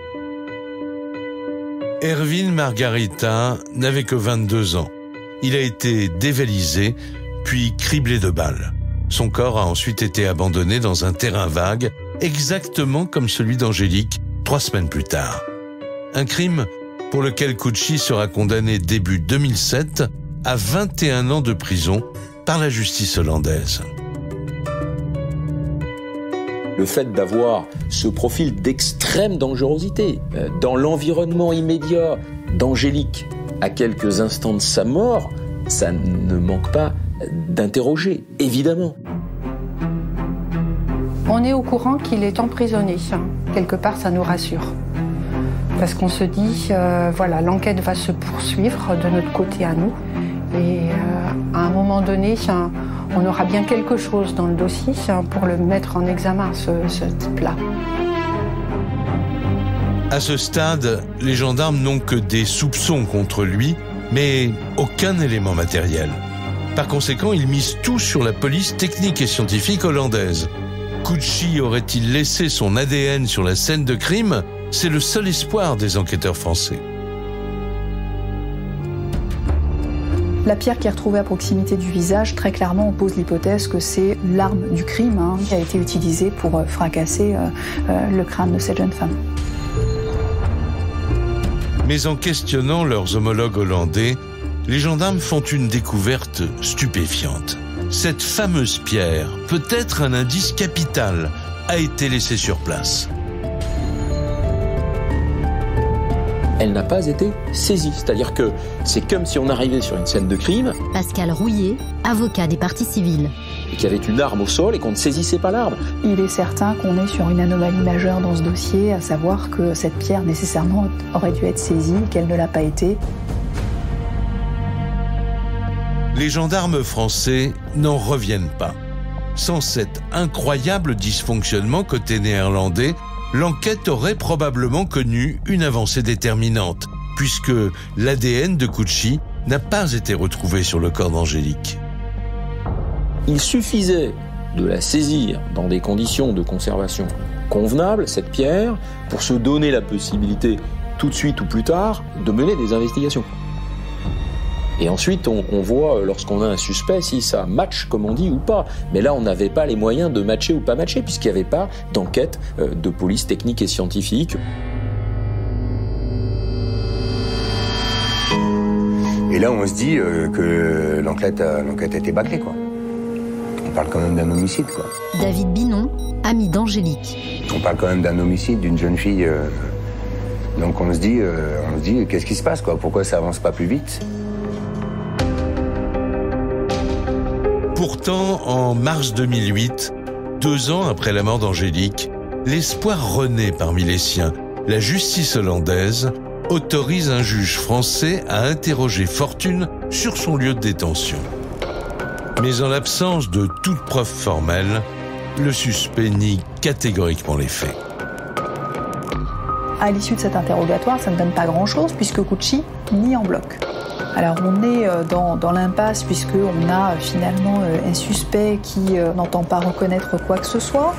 Erwin Margarita n'avait que vingt-deux ans. Il a été dévalisé, puis criblé de balles. Son corps a ensuite été abandonné dans un terrain vague, exactement comme celui d'Angélique, trois semaines plus tard. Un crime pour lequel Cucci sera condamné début deux mille sept à vingt et un ans de prison par la justice hollandaise. Le fait d'avoir ce profil d'extrême dangerosité dans l'environnement immédiat d'Angélique à quelques instants de sa mort, ça ne manque pas d'interroger, évidemment. On est au courant qu'il est emprisonné. Quelque part, ça nous rassure. Parce qu'on se dit, euh, voilà, l'enquête va se poursuivre de notre côté à nous. Et euh, à un moment donné, on aura bien quelque chose dans le dossier pour le mettre en examen, ce, ce type-là. À ce stade, les gendarmes n'ont que des soupçons contre lui, mais aucun élément matériel. Par conséquent, ils misent tout sur la police technique et scientifique hollandaise. Cucci aurait-il laissé son A D N sur la scène de crime ? C'est le seul espoir des enquêteurs français. La pierre qui est retrouvée à proximité du visage, très clairement, on pose l'hypothèse que c'est l'arme du crime hein, qui a été utilisée pour euh, fracasser euh, euh, le crâne de cette jeune femme. Mais en questionnant leurs homologues hollandais, les gendarmes font une découverte stupéfiante. Cette fameuse pierre, peut-être un indice capital, a été laissée sur place. Elle n'a pas été saisie. C'est-à-dire que c'est comme si on arrivait sur une scène de crime. Pascal Rouillet, avocat des parties civiles. Et qu'il y avait une arme au sol et qu'on ne saisissait pas l'arme. Il est certain qu'on est sur une anomalie majeure dans ce dossier, à savoir que cette pierre nécessairement aurait dû être saisie, qu'elle ne l'a pas été. Les gendarmes français n'en reviennent pas. Sans cet incroyable dysfonctionnement côté néerlandais, l'enquête aurait probablement connu une avancée déterminante, puisque l'A D N de Cucci n'a pas été retrouvé sur le corps d'Angélique. Il suffisait de la saisir dans des conditions de conservation convenables, cette pierre, pour se donner la possibilité, tout de suite ou plus tard, de mener des investigations. Et ensuite, on, on voit, lorsqu'on a un suspect, si ça match, comme on dit, ou pas. Mais là, on n'avait pas les moyens de matcher ou pas matcher, puisqu'il n'y avait pas d'enquête euh, de police technique et scientifique. Et là, on se dit euh, que l'enquête a, l'enquête a été bâclée, quoi. On parle quand même d'un homicide, quoi. David Binon, ami d'Angélique. On parle quand même d'un homicide, d'une jeune fille. Euh... Donc on se dit, euh, on se dit, qu'est-ce qui se passe, quoi? Pourquoi ça avance pas plus vite? Pourtant, en mars deux mille huit, deux ans après la mort d'Angélique, l'espoir renaît parmi les siens. La justice hollandaise autorise un juge français à interroger Fortune sur son lieu de détention. Mais en l'absence de toute preuve formelle, le suspect nie catégoriquement les faits. À l'issue de cet interrogatoire, ça ne donne pas grand-chose puisque Cucci nie en bloc. Alors on est dans, dans l'impasse puisqu'on a finalement un suspect qui n'entend pas reconnaître quoi que ce soit.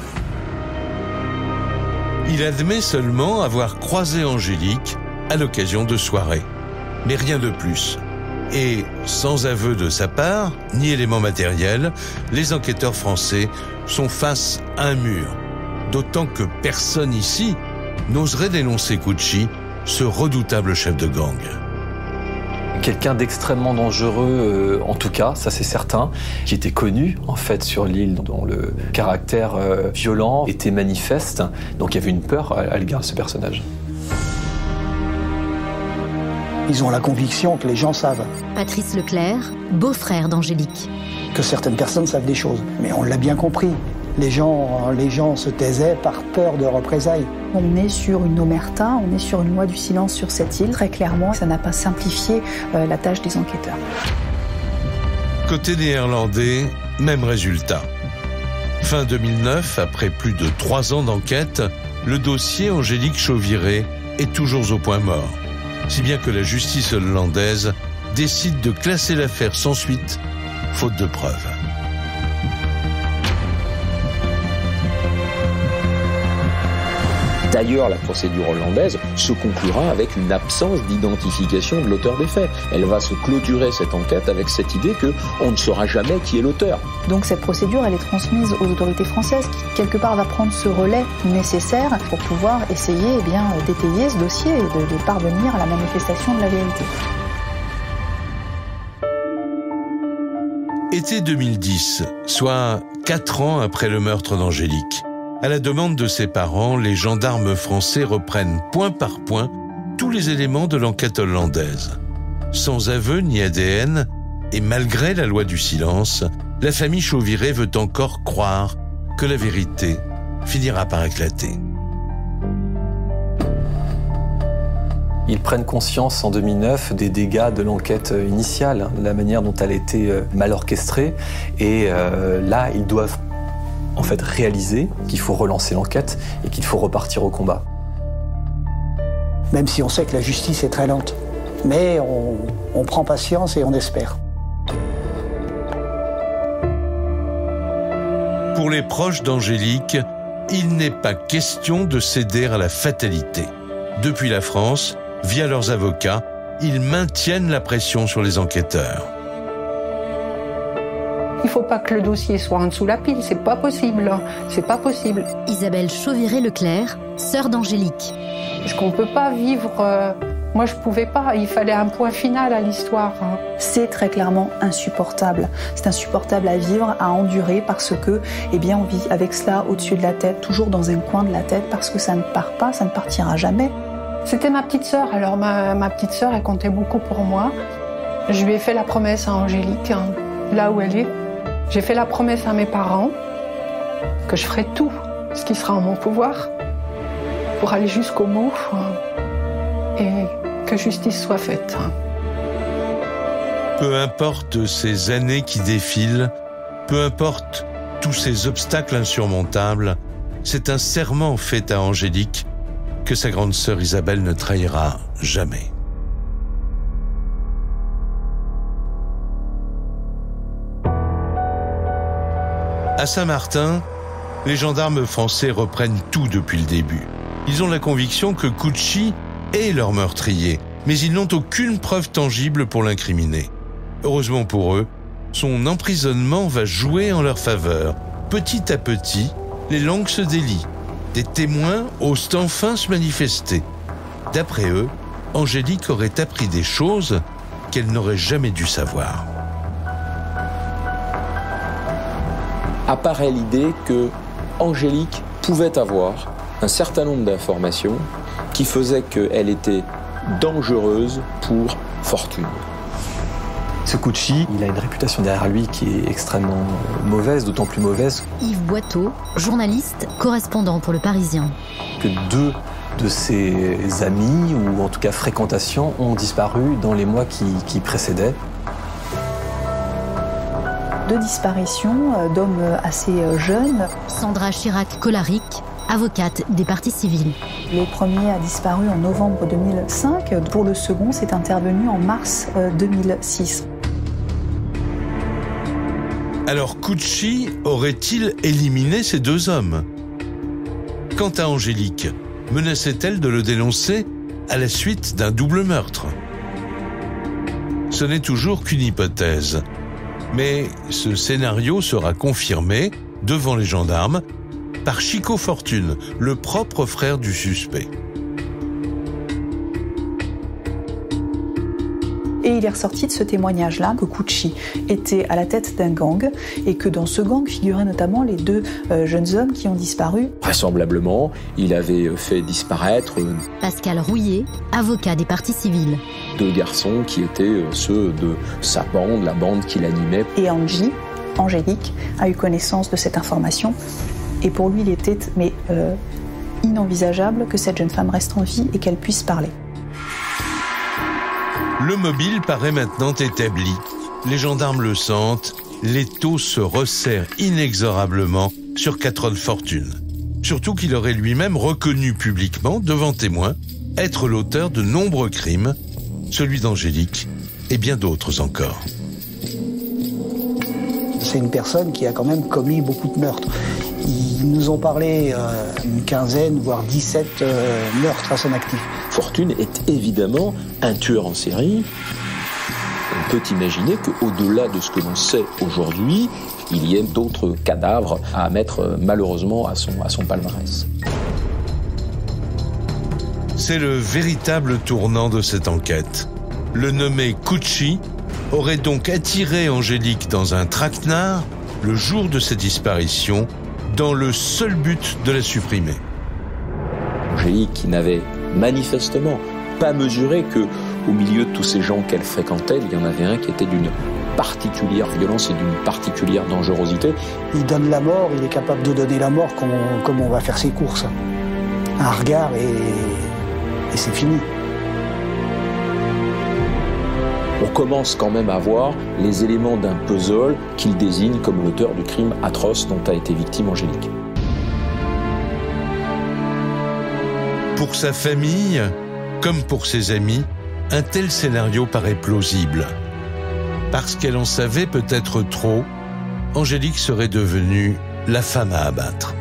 Il admet seulement avoir croisé Angélique à l'occasion de soirées, mais rien de plus. Et sans aveu de sa part, ni élément matériel, les enquêteurs français sont face à un mur. D'autant que personne ici n'oserait dénoncer Cucci, ce redoutable chef de gang. Quelqu'un d'extrêmement dangereux, euh, en tout cas, ça c'est certain, qui était connu en fait sur l'île, dont le caractère euh, violent était manifeste. Donc il y avait une peur à, à l'égard de ce personnage. Ils ont la conviction que les gens savent. Patrice Leclerc, beau-frère d'Angélique. Que certaines personnes savent des choses, mais on l'a bien compris. Les gens, les gens se taisaient par peur de représailles. On est sur une omerta, on est sur une loi du silence sur cette île. Très clairement, ça n'a pas simplifié euh, la tâche des enquêteurs. Côté néerlandais, même résultat. Fin deux mille neuf, après plus de trois ans d'enquête, le dossier Angélique Chauviré est toujours au point mort. Si bien que la justice hollandaise décide de classer l'affaire sans suite, faute de preuves. D'ailleurs, la procédure hollandaise se conclura avec une absence d'identification de l'auteur des faits. Elle va se clôturer cette enquête avec cette idée qu'on ne saura jamais qui est l'auteur. Donc cette procédure, elle est transmise aux autorités françaises qui, quelque part, va prendre ce relais nécessaire pour pouvoir essayer eh bien, d'étayer ce dossier et de, de parvenir à la manifestation de la vérité. Été deux mille dix, soit quatre ans après le meurtre d'Angélique. À la demande de ses parents, les gendarmes français reprennent point par point tous les éléments de l'enquête hollandaise. Sans aveu ni A D N, et malgré la loi du silence, la famille Chauviré veut encore croire que la vérité finira par éclater. Ils prennent conscience en deux mille neuf des dégâts de l'enquête initiale, de la manière dont elle a été mal orchestrée. Et euh, là, ils doivent en fait réaliser qu'il faut relancer l'enquête et qu'il faut repartir au combat. Même si on sait que la justice est très lente. Mais on, on prend patience et on espère. Pour les proches d'Angélique, il n'est pas question de céder à la fatalité. Depuis la France, via leurs avocats, ils maintiennent la pression sur les enquêteurs. Il ne faut pas que le dossier soit en dessous la pile, c'est pas possible, c'est pas possible. Isabelle Chauviré-Leclerc, sœur d'Angélique. Parce qu'on ne peut pas vivre... Euh, moi, je ne pouvais pas, il fallait un point final à l'histoire. C'est très clairement insupportable. C'est insupportable à vivre, à endurer, parce que, eh bien, on vit avec cela au-dessus de la tête, toujours dans un coin de la tête, parce que ça ne part pas, ça ne partira jamais. C'était ma petite sœur, alors ma, ma petite sœur, elle comptait beaucoup pour moi. Je lui ai fait la promesse à Angélique, hein, là où elle est. J'ai fait la promesse à mes parents que je ferai tout ce qui sera en mon pouvoir pour aller jusqu'au bout et que justice soit faite. Peu importe ces années qui défilent, peu importe tous ces obstacles insurmontables, c'est un serment fait à Angélique que sa grande sœur Isabelle ne trahira jamais. À Saint-Martin, les gendarmes français reprennent tout depuis le début. Ils ont la conviction que Cucci est leur meurtrier, mais ils n'ont aucune preuve tangible pour l'incriminer. Heureusement pour eux, son emprisonnement va jouer en leur faveur. Petit à petit, les langues se délient. Des témoins osent enfin se manifester. D'après eux, Angélique aurait appris des choses qu'elle n'aurait jamais dû savoir. Apparaît l'idée que Angélique pouvait avoir un certain nombre d'informations qui faisaient qu'elle était dangereuse pour Fortune. Ce Cucci, il a une réputation derrière lui qui est extrêmement mauvaise, d'autant plus mauvaise. Yves Boiteau, journaliste, correspondant pour Le Parisien. Que deux de ses amis, ou en tout cas fréquentations, ont disparu dans les mois qui, qui précédaient. Deux disparitions d'hommes assez jeunes. Sandra Chirac-Colaric, avocate des parties civiles. Le premier a disparu en novembre deux mille cinq. Pour le second, c'est intervenu en mars deux mille six. Alors Cucci aurait-il éliminé ces deux hommes? Quant à Angélique, menaçait-elle de le dénoncer à la suite d'un double meurtre? Ce n'est toujours qu'une hypothèse. Mais ce scénario sera confirmé, devant les gendarmes, par Chico Fortune, le propre frère du suspect. Et il est ressorti de ce témoignage-là que Cucci était à la tête d'un gang et que dans ce gang figuraient notamment les deux euh, jeunes hommes qui ont disparu. Vraisemblablement, il avait fait disparaître Pascal Rouillet, avocat des parties civiles. Deux garçons qui étaient ceux de sa bande, la bande qu'il animait. Et Angie, Angélique, a eu connaissance de cette information et pour lui, il était mais, euh, inenvisageable que cette jeune femme reste en vie et qu'elle puisse parler. Le mobile paraît maintenant établi. les gendarmes le sentent, l'étau se resserre inexorablement sur Catherine Fortune. Surtout qu'il aurait lui-même reconnu publiquement, devant témoins, être l'auteur de nombreux crimes, celui d'Angélique et bien d'autres encore. C'est une personne qui a quand même commis beaucoup de meurtres. Ils nous ont parlé euh, une quinzaine, voire dix-sept euh, meurtres à son actif. Fortune est évidemment un tueur en série. On peut imaginer qu'au-delà de ce que l'on sait aujourd'hui, il y ait d'autres cadavres à mettre malheureusement à son, à son palmarès. C'est le véritable tournant de cette enquête. Le nommé Cucci aurait donc attiré Angélique dans un traquenard le jour de sa disparition, dans le seul but de la supprimer. Angélique, qui n'avait manifestement pas mesuré que, au milieu de tous ces gens qu'elle fréquentait, il y en avait un qui était d'une particulière violence et d'une particulière dangerosité. Il donne la mort, il est capable de donner la mort comme on, comme on va faire ses courses. Un regard et, et c'est fini. On commence quand même à voir les éléments d'un puzzle qu'il désigne comme l'auteur du crime atroce dont a été victime Angélique. Pour sa famille, comme pour ses amis, un tel scénario paraît plausible. Parce qu'elle en savait peut-être trop, Angélique serait devenue la femme à abattre.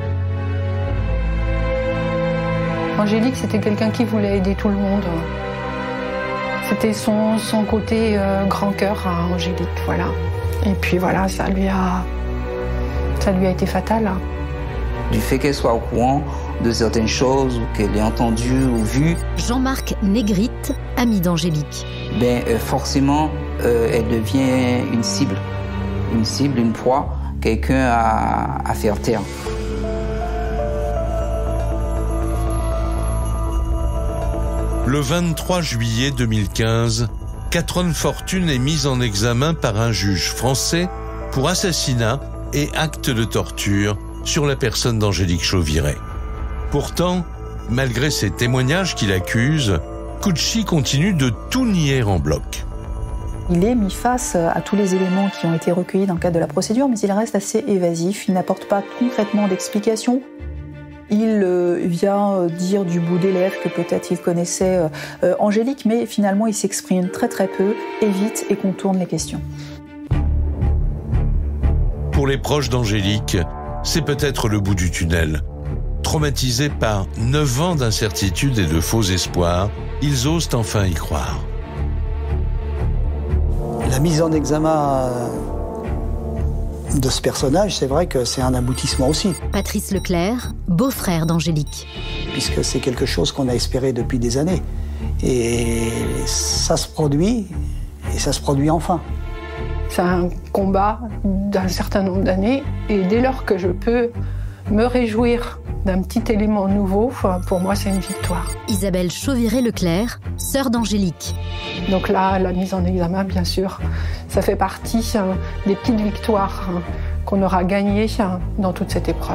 Angélique, c'était quelqu'un qui voulait aider tout le monde. C'était son, son côté euh, grand cœur à Angélique, voilà. Et puis voilà, ça lui a, ça lui a été fatal. Du fait qu'elle soit au courant de certaines choses ou qu'elle ait entendu ou vu. Jean-Marc Négrite, ami d'Angélique. Ben euh, forcément, euh, elle devient une cible, une cible, une proie, quelqu'un à, à faire taire. Le vingt-trois juillet deux mille quinze, Catherine Fortune est mise en examen par un juge français pour assassinat et acte de torture sur la personne d'Angélique Chauvirey. Pourtant, malgré ces témoignages qui l'accusent, Cucci continue de tout nier en bloc. Il est mis face à tous les éléments qui ont été recueillis dans le cadre de la procédure, mais il reste assez évasif, il n'apporte pas concrètement d'explications. Il euh, vient euh, dire du bout des lèvres que peut-être il connaissait euh, euh, Angélique, mais finalement il s'exprime très très peu, évite et contourne les questions. Pour les proches d'Angélique, c'est peut-être le bout du tunnel. Traumatisés par neuf ans d'incertitude et de faux espoirs, ils osent enfin y croire. La mise en examen de ce personnage, c'est vrai que c'est un aboutissement aussi. Patrice Leclerc, beau-frère d'Angélique. Puisque c'est quelque chose qu'on a espéré depuis des années. Et ça se produit, et ça se produit enfin. C'est un combat d'un certain nombre d'années, et dès lors que je peux me réjouir d'un petit élément nouveau, pour moi c'est une victoire. Isabelle Chauvirey-Leclerc, sœur d'Angélique. Donc là, la mise en examen, bien sûr, ça fait partie hein, des petites victoires hein, qu'on aura gagnées hein, dans toute cette épreuve.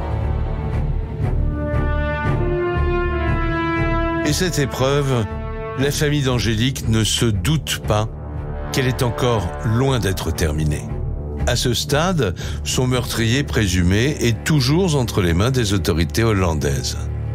Et cette épreuve, la famille d'Angélique ne se doute pas qu'elle est encore loin d'être terminée. À ce stade, son meurtrier présumé est toujours entre les mains des autorités hollandaises.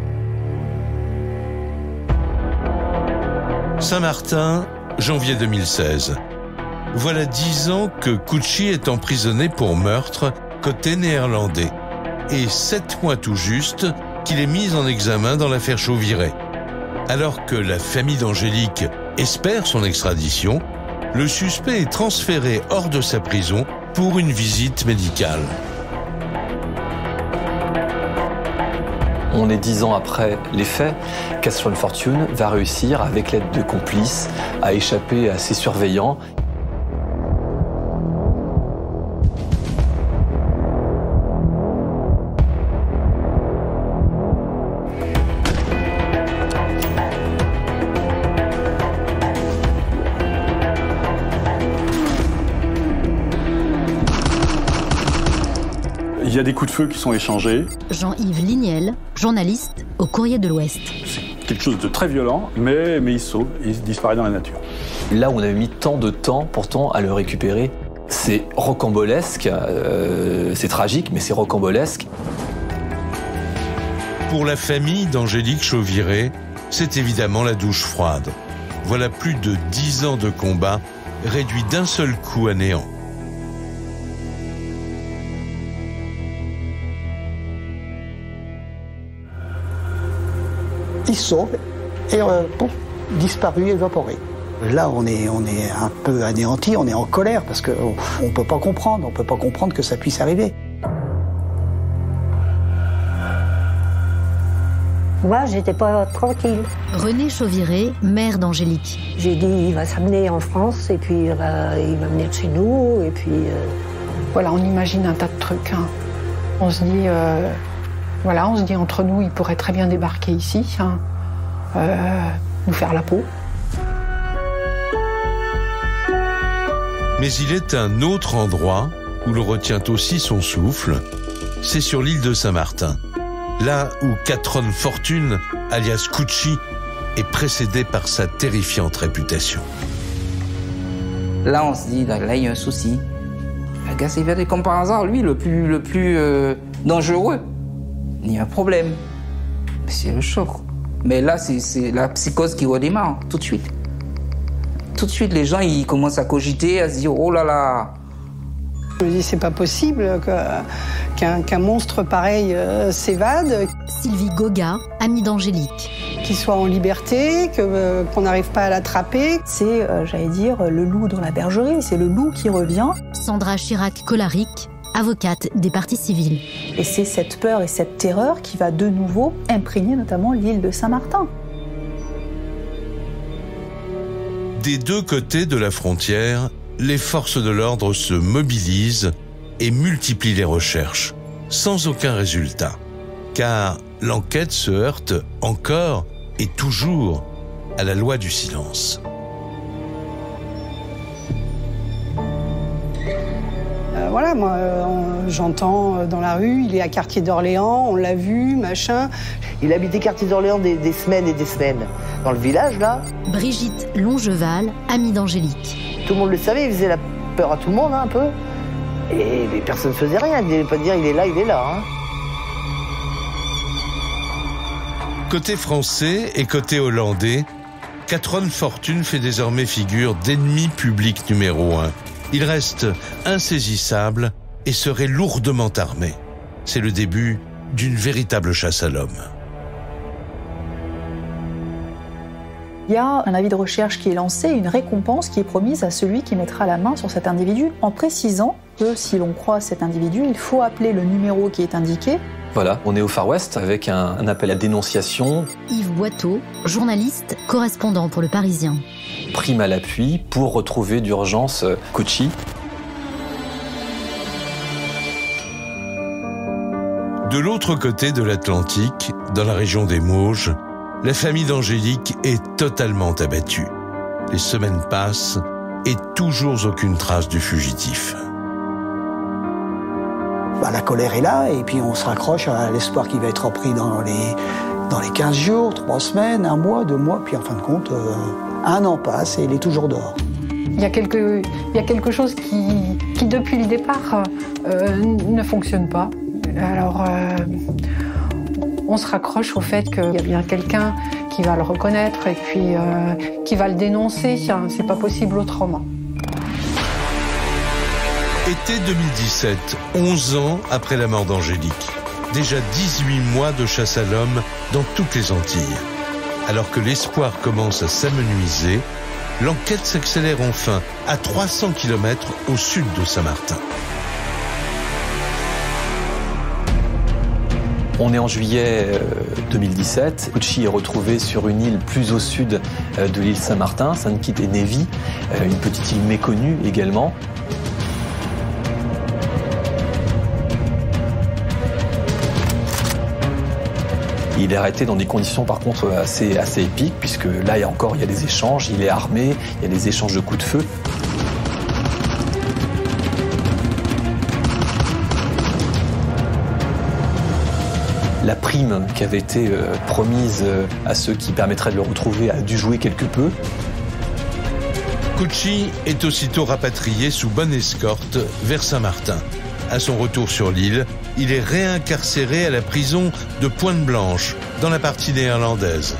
Saint-Martin, janvier deux mille seize. Voilà dix ans que Cucci est emprisonné pour meurtre côté néerlandais. Et sept mois tout juste qu'il est mis en examen dans l'affaire Chauvirey. Alors que la famille d'Angélique espère son extradition, le suspect est transféré hors de sa prison pour une visite médicale. On est dix ans après les faits, Catherine Fortune va réussir, avec l'aide de complices, à échapper à ses surveillants. Il y a des coups de feu qui sont échangés. Jean-Yves Lignel, journaliste au Courrier de l'Ouest. C'est quelque chose de très violent, mais, mais il sauve, il disparaît dans la nature. Là où on avait mis tant de temps pourtant à le récupérer, c'est rocambolesque, euh, c'est tragique, mais c'est rocambolesque. Pour la famille d'Angélique Chauviré, c'est évidemment la douche froide. Voilà plus de dix ans de combat réduits d'un seul coup à néant. Il se sauve et euh, pouf, disparu, évaporé. Là, on est, on est un peu anéanti, on est en colère parce qu'on ne peut pas comprendre, on peut pas comprendre que ça puisse arriver. Moi, j'étais pas tranquille. Renée Chauviré, mère d'Angélique. J'ai dit, il va s'amener en France et puis il va, il va venir de chez nous et puis... Euh... Voilà, on imagine un tas de trucs. Hein. On se dit, euh, voilà, on se dit entre nous, il pourrait très bien débarquer ici, hein, euh, nous faire la peau. Mais il est un autre endroit où l'on retient aussi son souffle, c'est sur l'île de Saint-Martin. Là où Catherine Fortune, alias Cucci, est précédée par sa terrifiante réputation. Là, on se dit, là, il y a un souci. Le gars s'est évadé comme par hasard, lui, le plus, le plus euh, dangereux. Il y a un problème. C'est le choc. Mais là, c'est la psychose qui redémarre, tout de suite. Tout de suite, les gens, ils commencent à cogiter, à se dire, oh là là. Je me dis, c'est pas possible qu'un qu'un monstre pareil euh, s'évade. Sylvie Goga, amie d'Angélique. Qu'il soit en liberté, que, euh, qu'on n'arrive pas à l'attraper. C'est, euh, j'allais dire, le loup dans la bergerie, c'est le loup qui revient. Sandra Chirac-Colaric, avocate des parties civiles. Et c'est cette peur et cette terreur qui va de nouveau imprégner notamment l'île de Saint-Martin. Des deux côtés de la frontière, les forces de l'ordre se mobilisent et multiplient les recherches, sans aucun résultat. Car l'enquête se heurte encore et toujours à la loi du silence. Euh, voilà, moi, euh, j'entends dans la rue, il est à Quartier d'Orléans, on l'a vu, machin. Il habitait Quartier d'Orléans des, des semaines et des semaines. Dans le village, là. Brigitte Longeval, amie d'Angélique. Tout le monde le savait, il faisait la peur à tout le monde, hein, un peu. Et mais personne ne faisait rien, il ne devait pas dire il est là, il est là. Hein. Côté français et côté hollandais, Catherine Fortune fait désormais figure d'ennemi public numéro un. Il reste insaisissable et serait lourdement armé. C'est le début d'une véritable chasse à l'homme. Il y a un avis de recherche qui est lancé, une récompense qui est promise à celui qui mettra la main sur cet individu, en précisant que si l'on croise cet individu, il faut appeler le numéro qui est indiqué. Voilà, on est au Far West avec un, un appel à dénonciation. Yves Boiteau, journaliste, correspondant pour Le Parisien. Prime à l'appui pour retrouver d'urgence Cucci. De l'autre côté de l'Atlantique, dans la région des Mauges, la famille d'Angélique est totalement abattue. Les semaines passent et toujours aucune trace du fugitif. Bah, la colère est là et puis on se raccroche à l'espoir qu'il va être repris dans les, dans les quinze jours, trois semaines, un mois, deux mois, puis en fin de compte, euh, un an passe et il est toujours dehors. Il y a quelque, il y a quelque chose qui, qui depuis le départ, euh, ne fonctionne pas. Alors, euh, on se raccroche au fait qu'il y a bien quelqu'un qui va le reconnaître et puis euh, qui va le dénoncer. C'est pas possible autrement. Été deux mille dix-sept, onze ans après la mort d'Angélique. Déjà dix-huit mois de chasse à l'homme dans toutes les Antilles. Alors que l'espoir commence à s'amenuiser, l'enquête s'accélère enfin à trois cents kilomètres au sud de Saint-Martin. On est en juillet deux mille dix-sept. Cucci est retrouvé sur une île plus au sud de l'île Saint-Martin, Saint-Kitts-et-Nevis, une petite île méconnue également. Il est arrêté dans des conditions par contre assez, assez épiques, puisque là il y a encore il y a des échanges, il est armé, il y a des échanges de coups de feu. La prime qui avait été euh, promise euh, à ceux qui permettraient de le retrouver a dû jouer quelque peu. Cucci est aussitôt rapatrié sous bonne escorte vers Saint-Martin. À son retour sur l'île, il est réincarcéré à la prison de Pointe-Blanche, dans la partie néerlandaise.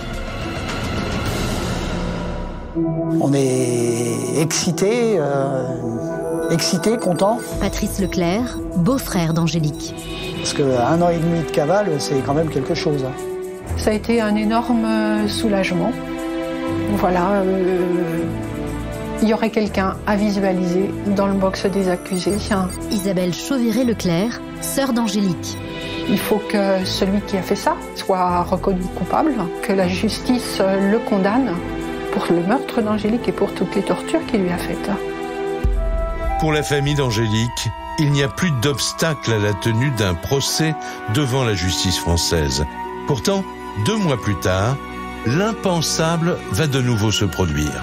On est excité, euh, excité, content. Patrice Leclerc, beau-frère d'Angélique. Parce qu'un an et demi de cavale, c'est quand même quelque chose. Ça a été un énorme soulagement. Voilà, euh, il y aurait quelqu'un à visualiser dans le box des accusés. Isabelle Chauviré-Leclerc, sœur d'Angélique. Il faut que celui qui a fait ça soit reconnu coupable, que la justice le condamne pour le meurtre d'Angélique et pour toutes les tortures qu'il lui a faites. Pour la famille d'Angélique, il n'y a plus d'obstacle à la tenue d'un procès devant la justice française. Pourtant, deux mois plus tard, l'impensable va de nouveau se produire.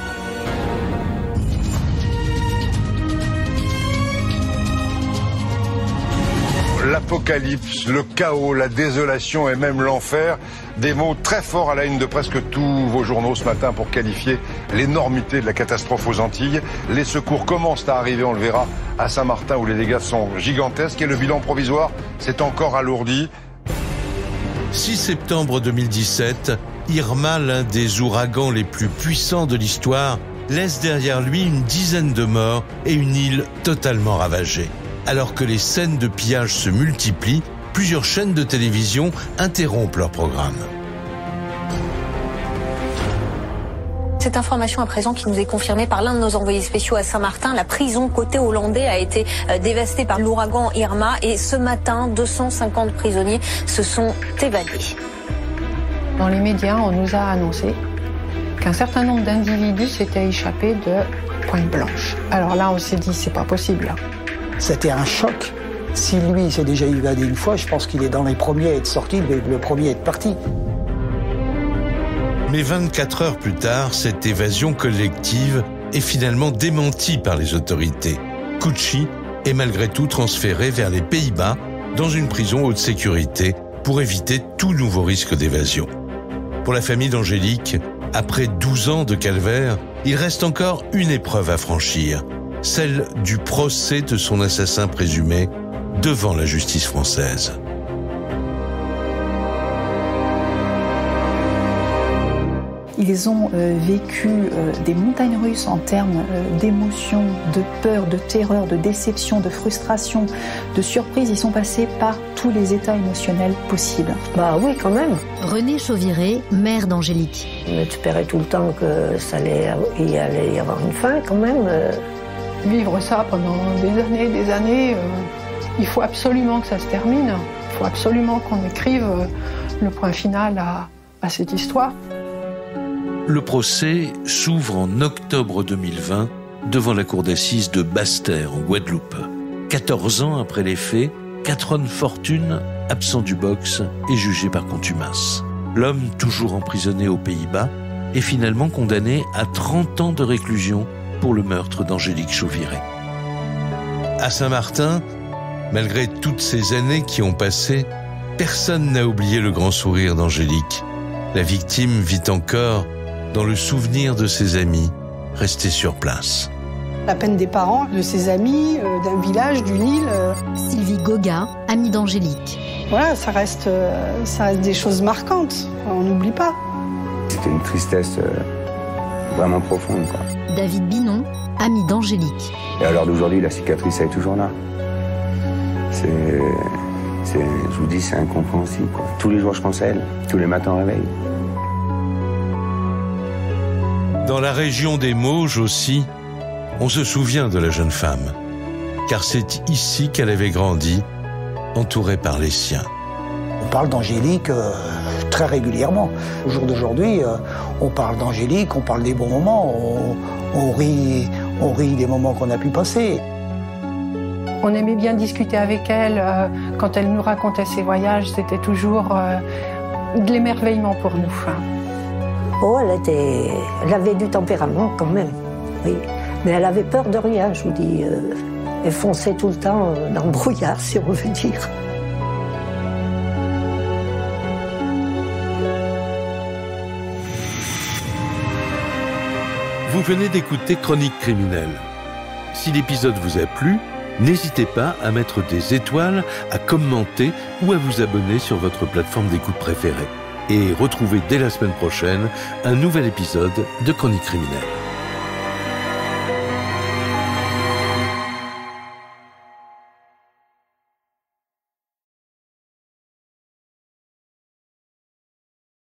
L'apocalypse, le chaos, la désolation et même l'enfer, des mots très forts à la une de presque tous vos journaux ce matin pour qualifier l'énormité de la catastrophe aux Antilles. Les secours commencent à arriver, on le verra, à Saint-Martin où les dégâts sont gigantesques et le bilan provisoire s'est encore alourdi. six septembre deux mille dix-sept, Irma, l'un des ouragans les plus puissants de l'histoire, laisse derrière lui une dizaine de morts et une île totalement ravagée. Alors que les scènes de pillage se multiplient, plusieurs chaînes de télévision interrompent leur programme. Cette information à présent qui nous est confirmée par l'un de nos envoyés spéciaux à Saint-Martin, la prison côté hollandais a été dévastée par l'ouragan Irma et ce matin, deux cent cinquante prisonniers se sont évadés. Dans les médias, on nous a annoncé qu'un certain nombre d'individus s'étaient échappés de Pointe-Blanche. Alors là, on s'est dit, c'est pas possible. C'était un choc. Si lui s'est déjà évadé une fois, je pense qu'il est dans les premiers à être sorti, le premier à être parti. Mais vingt-quatre heures plus tard, cette évasion collective est finalement démentie par les autorités. Cucci est malgré tout transféré vers les Pays-Bas dans une prison haute sécurité pour éviter tout nouveau risque d'évasion. Pour la famille d'Angélique, après douze ans de calvaire, il reste encore une épreuve à franchir, celle du procès de son assassin présumé devant la justice française. Ils ont euh, vécu euh, des montagnes russes en termes euh, d'émotions, de peur, de terreur, de déception, de frustration, de surprise. Ils sont passés par tous les états émotionnels possibles. Bah oui, quand même. Renée Chauviré, mère d'Angélique. Mais tu espérais tout le temps que ça allait, il allait y avoir une fin quand même. Euh... Vivre ça pendant des années, des années, euh, il faut absolument que ça se termine. Il faut absolument qu'on écrive euh, le point final à, à cette histoire. Le procès s'ouvre en octobre deux mille vingt devant la cour d'assises de Basse-Terre, en Guadeloupe. quatorze ans après les faits, Catron Fortune, absent du box, est jugé par contumace. L'homme, toujours emprisonné aux Pays-Bas, est finalement condamné à trente ans de réclusion pour le meurtre d'Angélique Chauviré. À Saint-Martin, malgré toutes ces années qui ont passé, personne n'a oublié le grand sourire d'Angélique. La victime vit encore dans le souvenir de ses amis restés sur place. La peine des parents, de ses amis, euh, d'un village, d'une île. Euh... Sylvie Goga, amie d'Angélique. Voilà, ça reste, euh, ça reste des choses marquantes, on n'oublie pas. C'était une tristesse euh, vraiment profonde, quoi. David Binon, ami d'Angélique. Et à l'heure d'aujourd'hui, la cicatrice, elle est toujours là. C'est, c'est, je vous dis, c'est incompréhensible, quoi. Tous les jours, je pense à elle. Tous les matins au réveil. Dans la région des Mauges aussi, on se souvient de la jeune femme. Car c'est ici qu'elle avait grandi, entourée par les siens. On parle d'Angélique euh, très régulièrement. Au jour d'aujourd'hui, euh, on parle d'Angélique, on parle des bons moments, on, on, rit, on rit des moments qu'on a pu passer. On aimait bien discuter avec elle. Euh, quand elle nous racontait ses voyages, c'était toujours euh, de l'émerveillement pour nous. Oh, elle, était... elle avait du tempérament quand même, oui. Mais elle avait peur de rien, je vous dis. Euh, elle fonçait tout le temps dans le brouillard, si on veut dire. Vous venez d'écouter Chronique criminelle. Si l'épisode vous a plu, n'hésitez pas à mettre des étoiles, à commenter ou à vous abonner sur votre plateforme d'écoute préférée. Et retrouvez dès la semaine prochaine un nouvel épisode de Chronique criminelle.